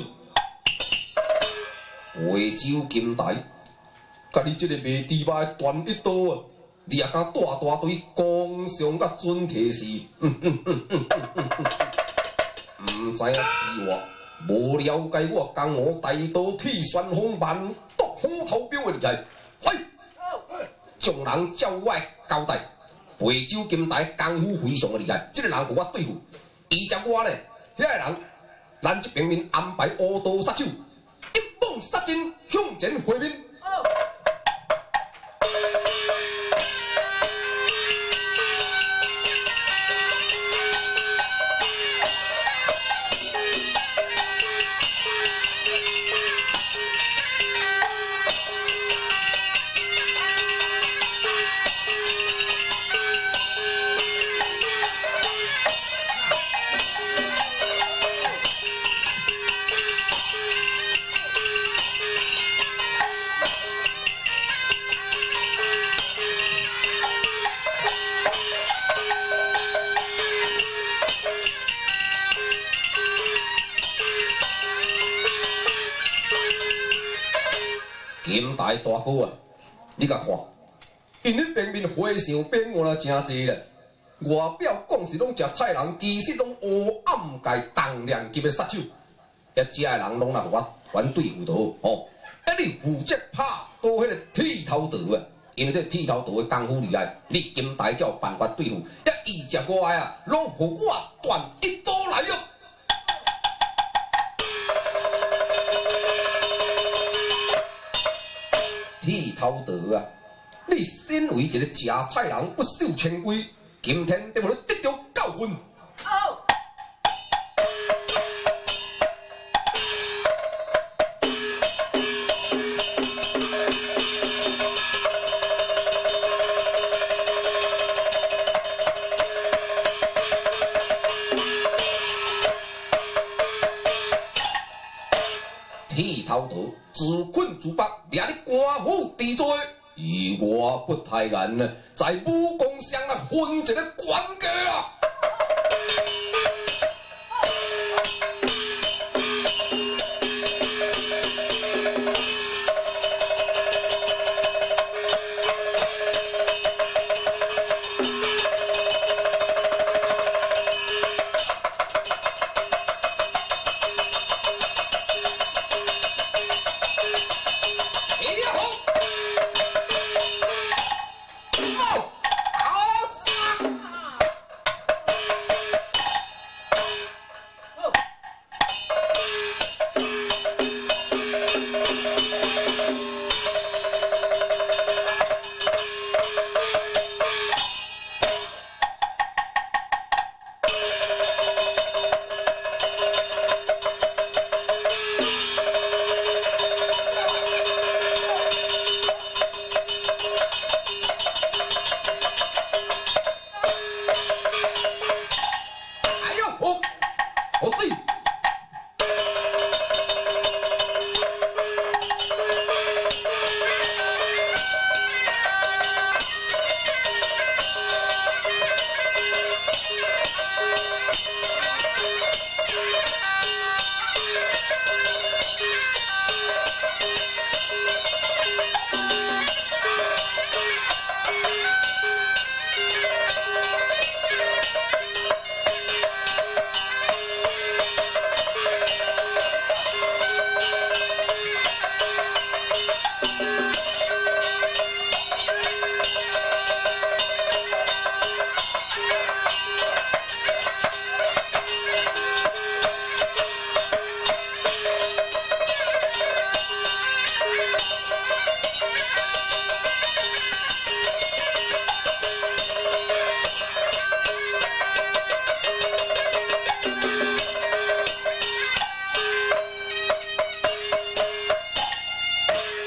杯酒金台，甲你这个卖猪肉的断一刀啊，你也敢带大队攻上甲准提示？嗯嗯嗯嗯嗯嗯嗯，唔知影是我。无了解我江湖大刀铁旋风万毒虎头标的厉害，来，众人照我交代，杯酒金台功夫非常的厉害，这个人互我对付，伊接我呢，遐个人，咱这边面安排乌刀杀手，一棒杀尽，向前回面。金台大哥啊，你甲看，因迄边面和尚变我啦真济咧，外表讲是拢食菜人，其实拢黑暗界当量级的杀手，一遮的人拢来互我反对辅导哦。一你负责拍倒迄个剃头道啊，因为这剃头道的功夫厉害，你金台才有办法对付。一伊接过来啊，拢互我断一刀来用。剃头道啊！你身为一个食菜人，不守清规，今天得互你得到教训。哦。剃头道。自困自拔，掠你官府治罪，以我不太然呢，在武功上啊分一个关家啊！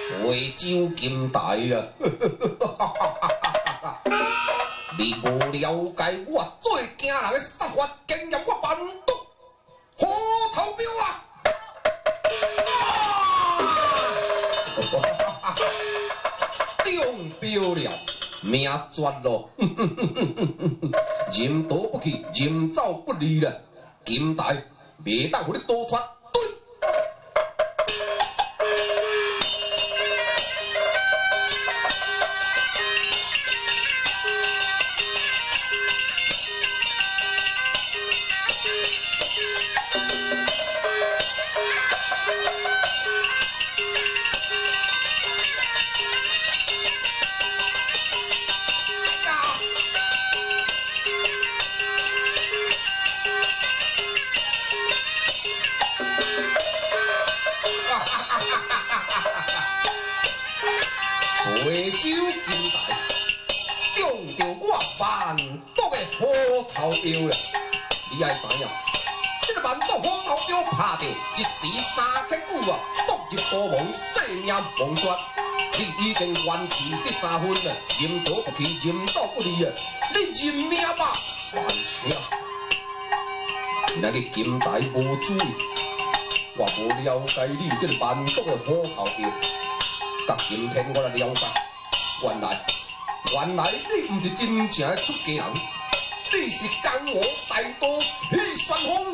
惠州金台啊！你无了解我最惊人的杀法经验，我万毒虎头镖啊！中标了，命绝咯！人躲不去，人走不离啦！金台袂当互你多出对。惠州金台中着我万毒的虎头镖了，你爱知影？这个万毒虎头镖拍着一时三刻久啊，毒入高门，性命亡绝。你已经元气失三分了，人躲不去，人走不离啊！你认命吧，万青！今仔日金台无注意，我无了解你这个万毒的虎头镖。到今天我来了解，原来原来你毋是真正的出家人，你是江湖大刀李旋风。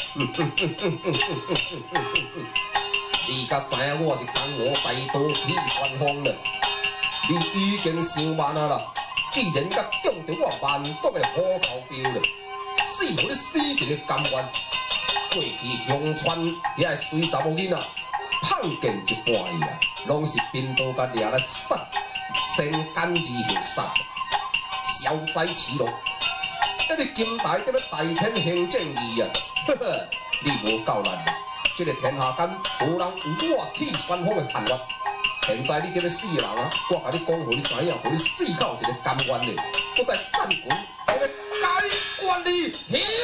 你甲知影我是江湖大刀李旋风了？你已经想慢啊啦！既然甲中着我万毒的虎头镖了，死互你死一个甘愿。过去乡村遐个水查某囡仔，碰见一半伊啊！拢是兵刀甲掠来杀，先奸而后杀，消灾起落。迄个金台这要大天行正义啊！呵呵，你无够难啊！这个天下间无人有我铁旋风的限约。现在你这要死人啊！我甲你讲，互你知影，互你死到一个甘愿的，我在战群这要解决你。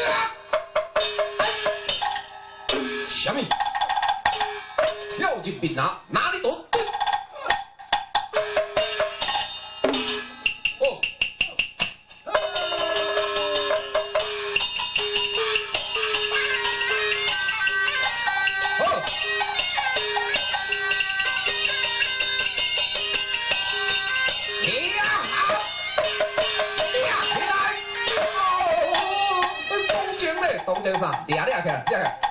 什么？跳入面拿，哪里躲？哦。好。你呀好，你呀起来！哦，东京嘞，东京啥？掠掠起来，掠起来。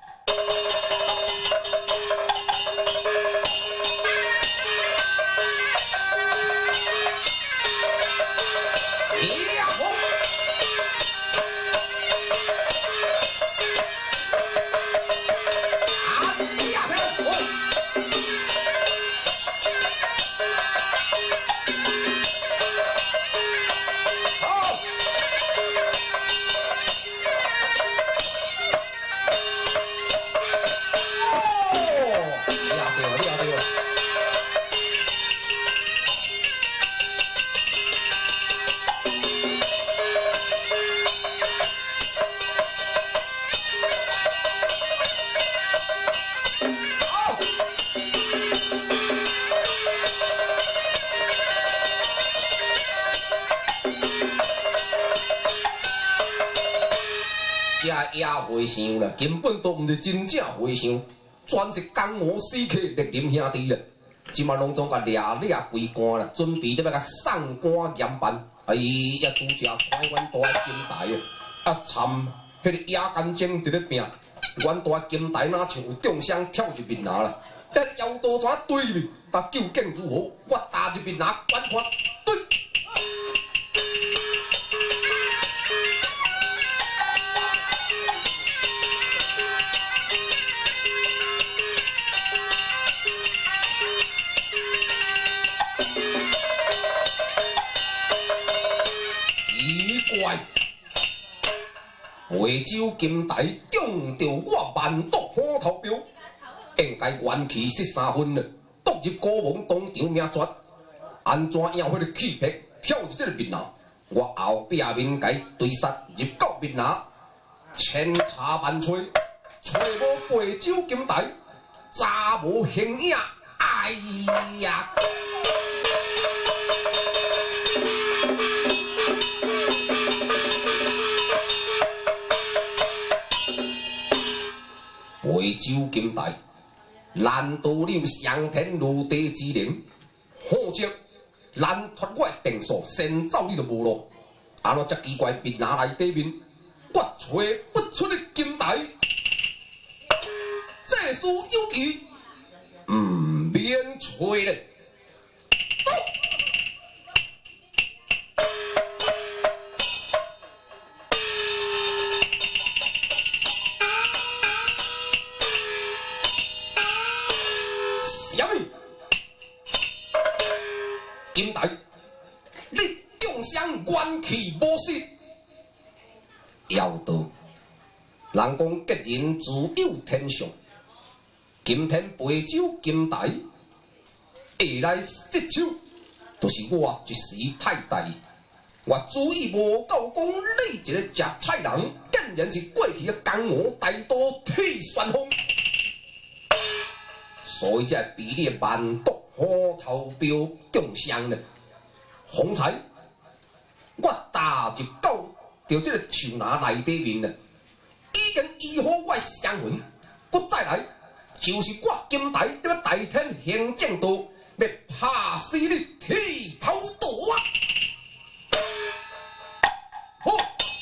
野和尚啦，根本都毋是真正和尚，全是江湖死客烈林兄弟啦。即马拢总甲掠掠归官啦，准备咧要甲送官严办。哎呀，拄则看阮大金台啊，啊惨！迄个野干精伫咧拼，阮大金台哪像有中伤跳入面拿啦。迄个腰刀怎对入去？但究竟如何？我打入面拿，管看对。惠州金台中着我万毒虎头镖，应该元气失三分了，毒入高门当场命绝。安怎样迄个气魄跳入这个面拿？我后壁面该对杀入到面拿，千查万找，找无惠州金台，查无形影，哎哎呀！梅州金台，难道你上天落地之灵？否则，咱脱我的定数，先走你就无路。安怎遮奇怪面拿内底面，我找不出你金台。这事有奇，唔免找咧。什么？金台，你中伤元气无失，妖道。人讲吉人自有天相，今天杯酒金台下来失手，就是我一时太大意。我注意无够讲你一个食菜人，竟然是过去嘅江湖大都铁旋风。所以才比你万毒虎头标中伤呢。方才我踏入到着这个树林内底面呢，已经医好我伤魂。佮再来，就是我金台要大天行正道，要拍死你剃头刀啊！好。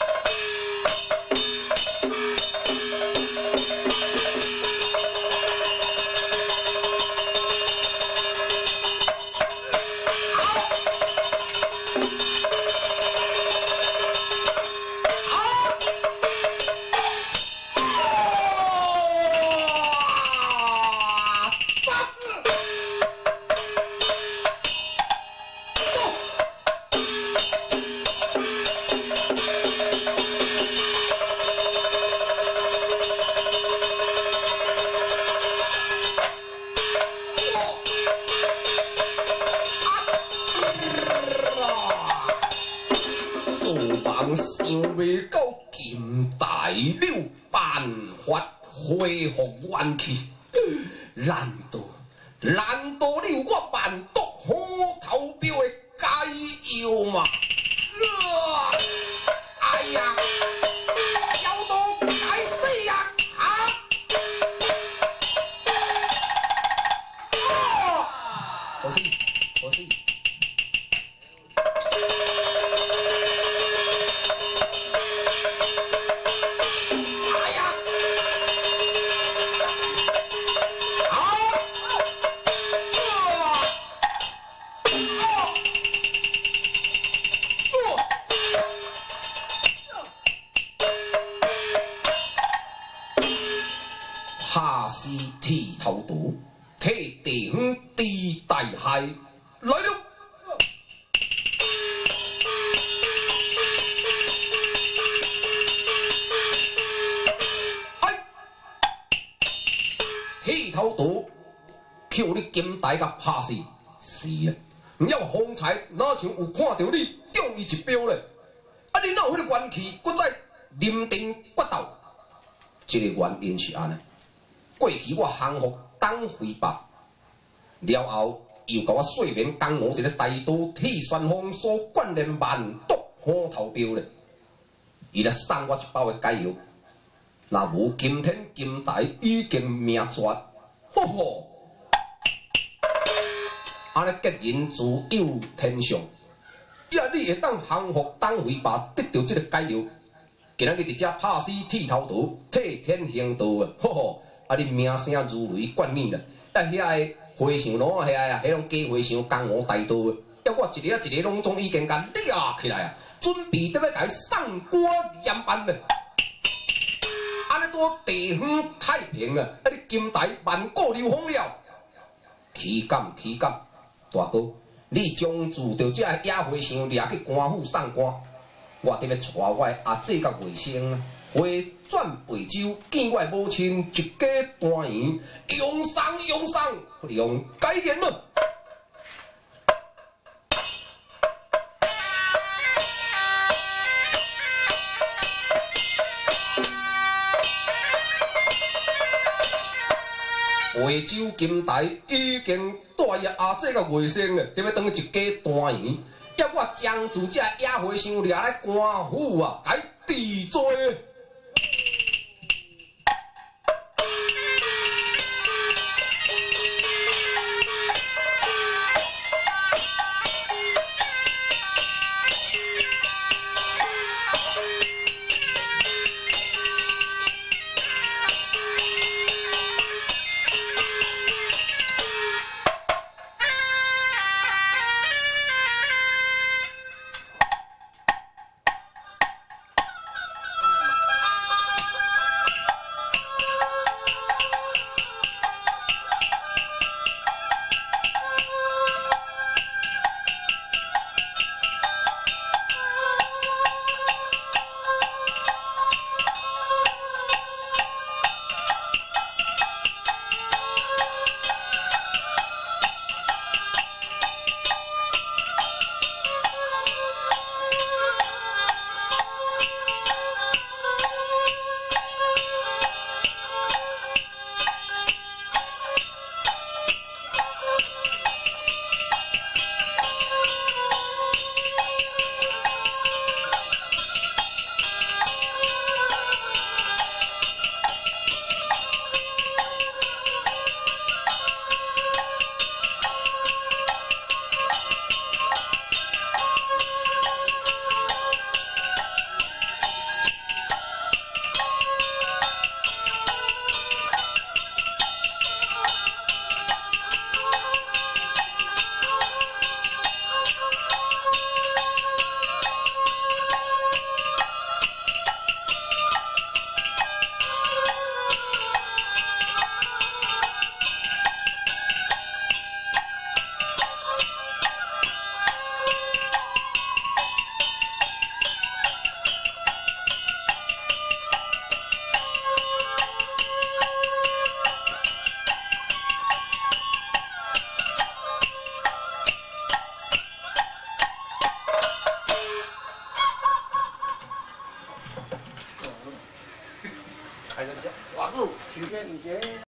想袂到金大了办法恢复元气，难道难道你有我万毒虎头标的解药吗？啊！哎呀，妖道该死呀！啊！啊！可惜，可惜。下是剃头刀，剃地方地大海来了。哎，剃头刀，叫你金台甲拍死，是啊！唔要方才哪像有看到你中伊一镖咧？啊，你哪有迄个元气，搁再临阵决斗？这个原因是安尼。过去我降服党辉霸，了后又甲我睡眠江湖一个大刀铁旋风所锻炼万毒虎头镖咧，伊来送我一包的解药，若无今天金台已经命绝，吼吼！安尼吉人自有天相，呀，你会当降服党辉霸，得到这个解药，今仔日伫遮拍死剃头刀，替天行道啊，吼吼！啊！你名声如雷贯耳啦！啊，遐个和尚拢啊，遐啊，迄种假和尚江湖大道啊，要我一个一个拢总已经甲掠起来啊，准备得要甲伊送官严办咧。安尼多地方太平啊！啊，你金台万古流芳了，岂敢岂敢！大哥，你将住着这野和尚掠去官府送官，我得要带我的阿姐甲外甥啊！回转北州，见我母亲一家团圆，永生永生，不用改言了。惠州金台已经带大爷阿姐甲卫生咧，踮咧当一家大园，要我将住这野花箱掠来官府啊，该治罪。 偌久，时间毋是。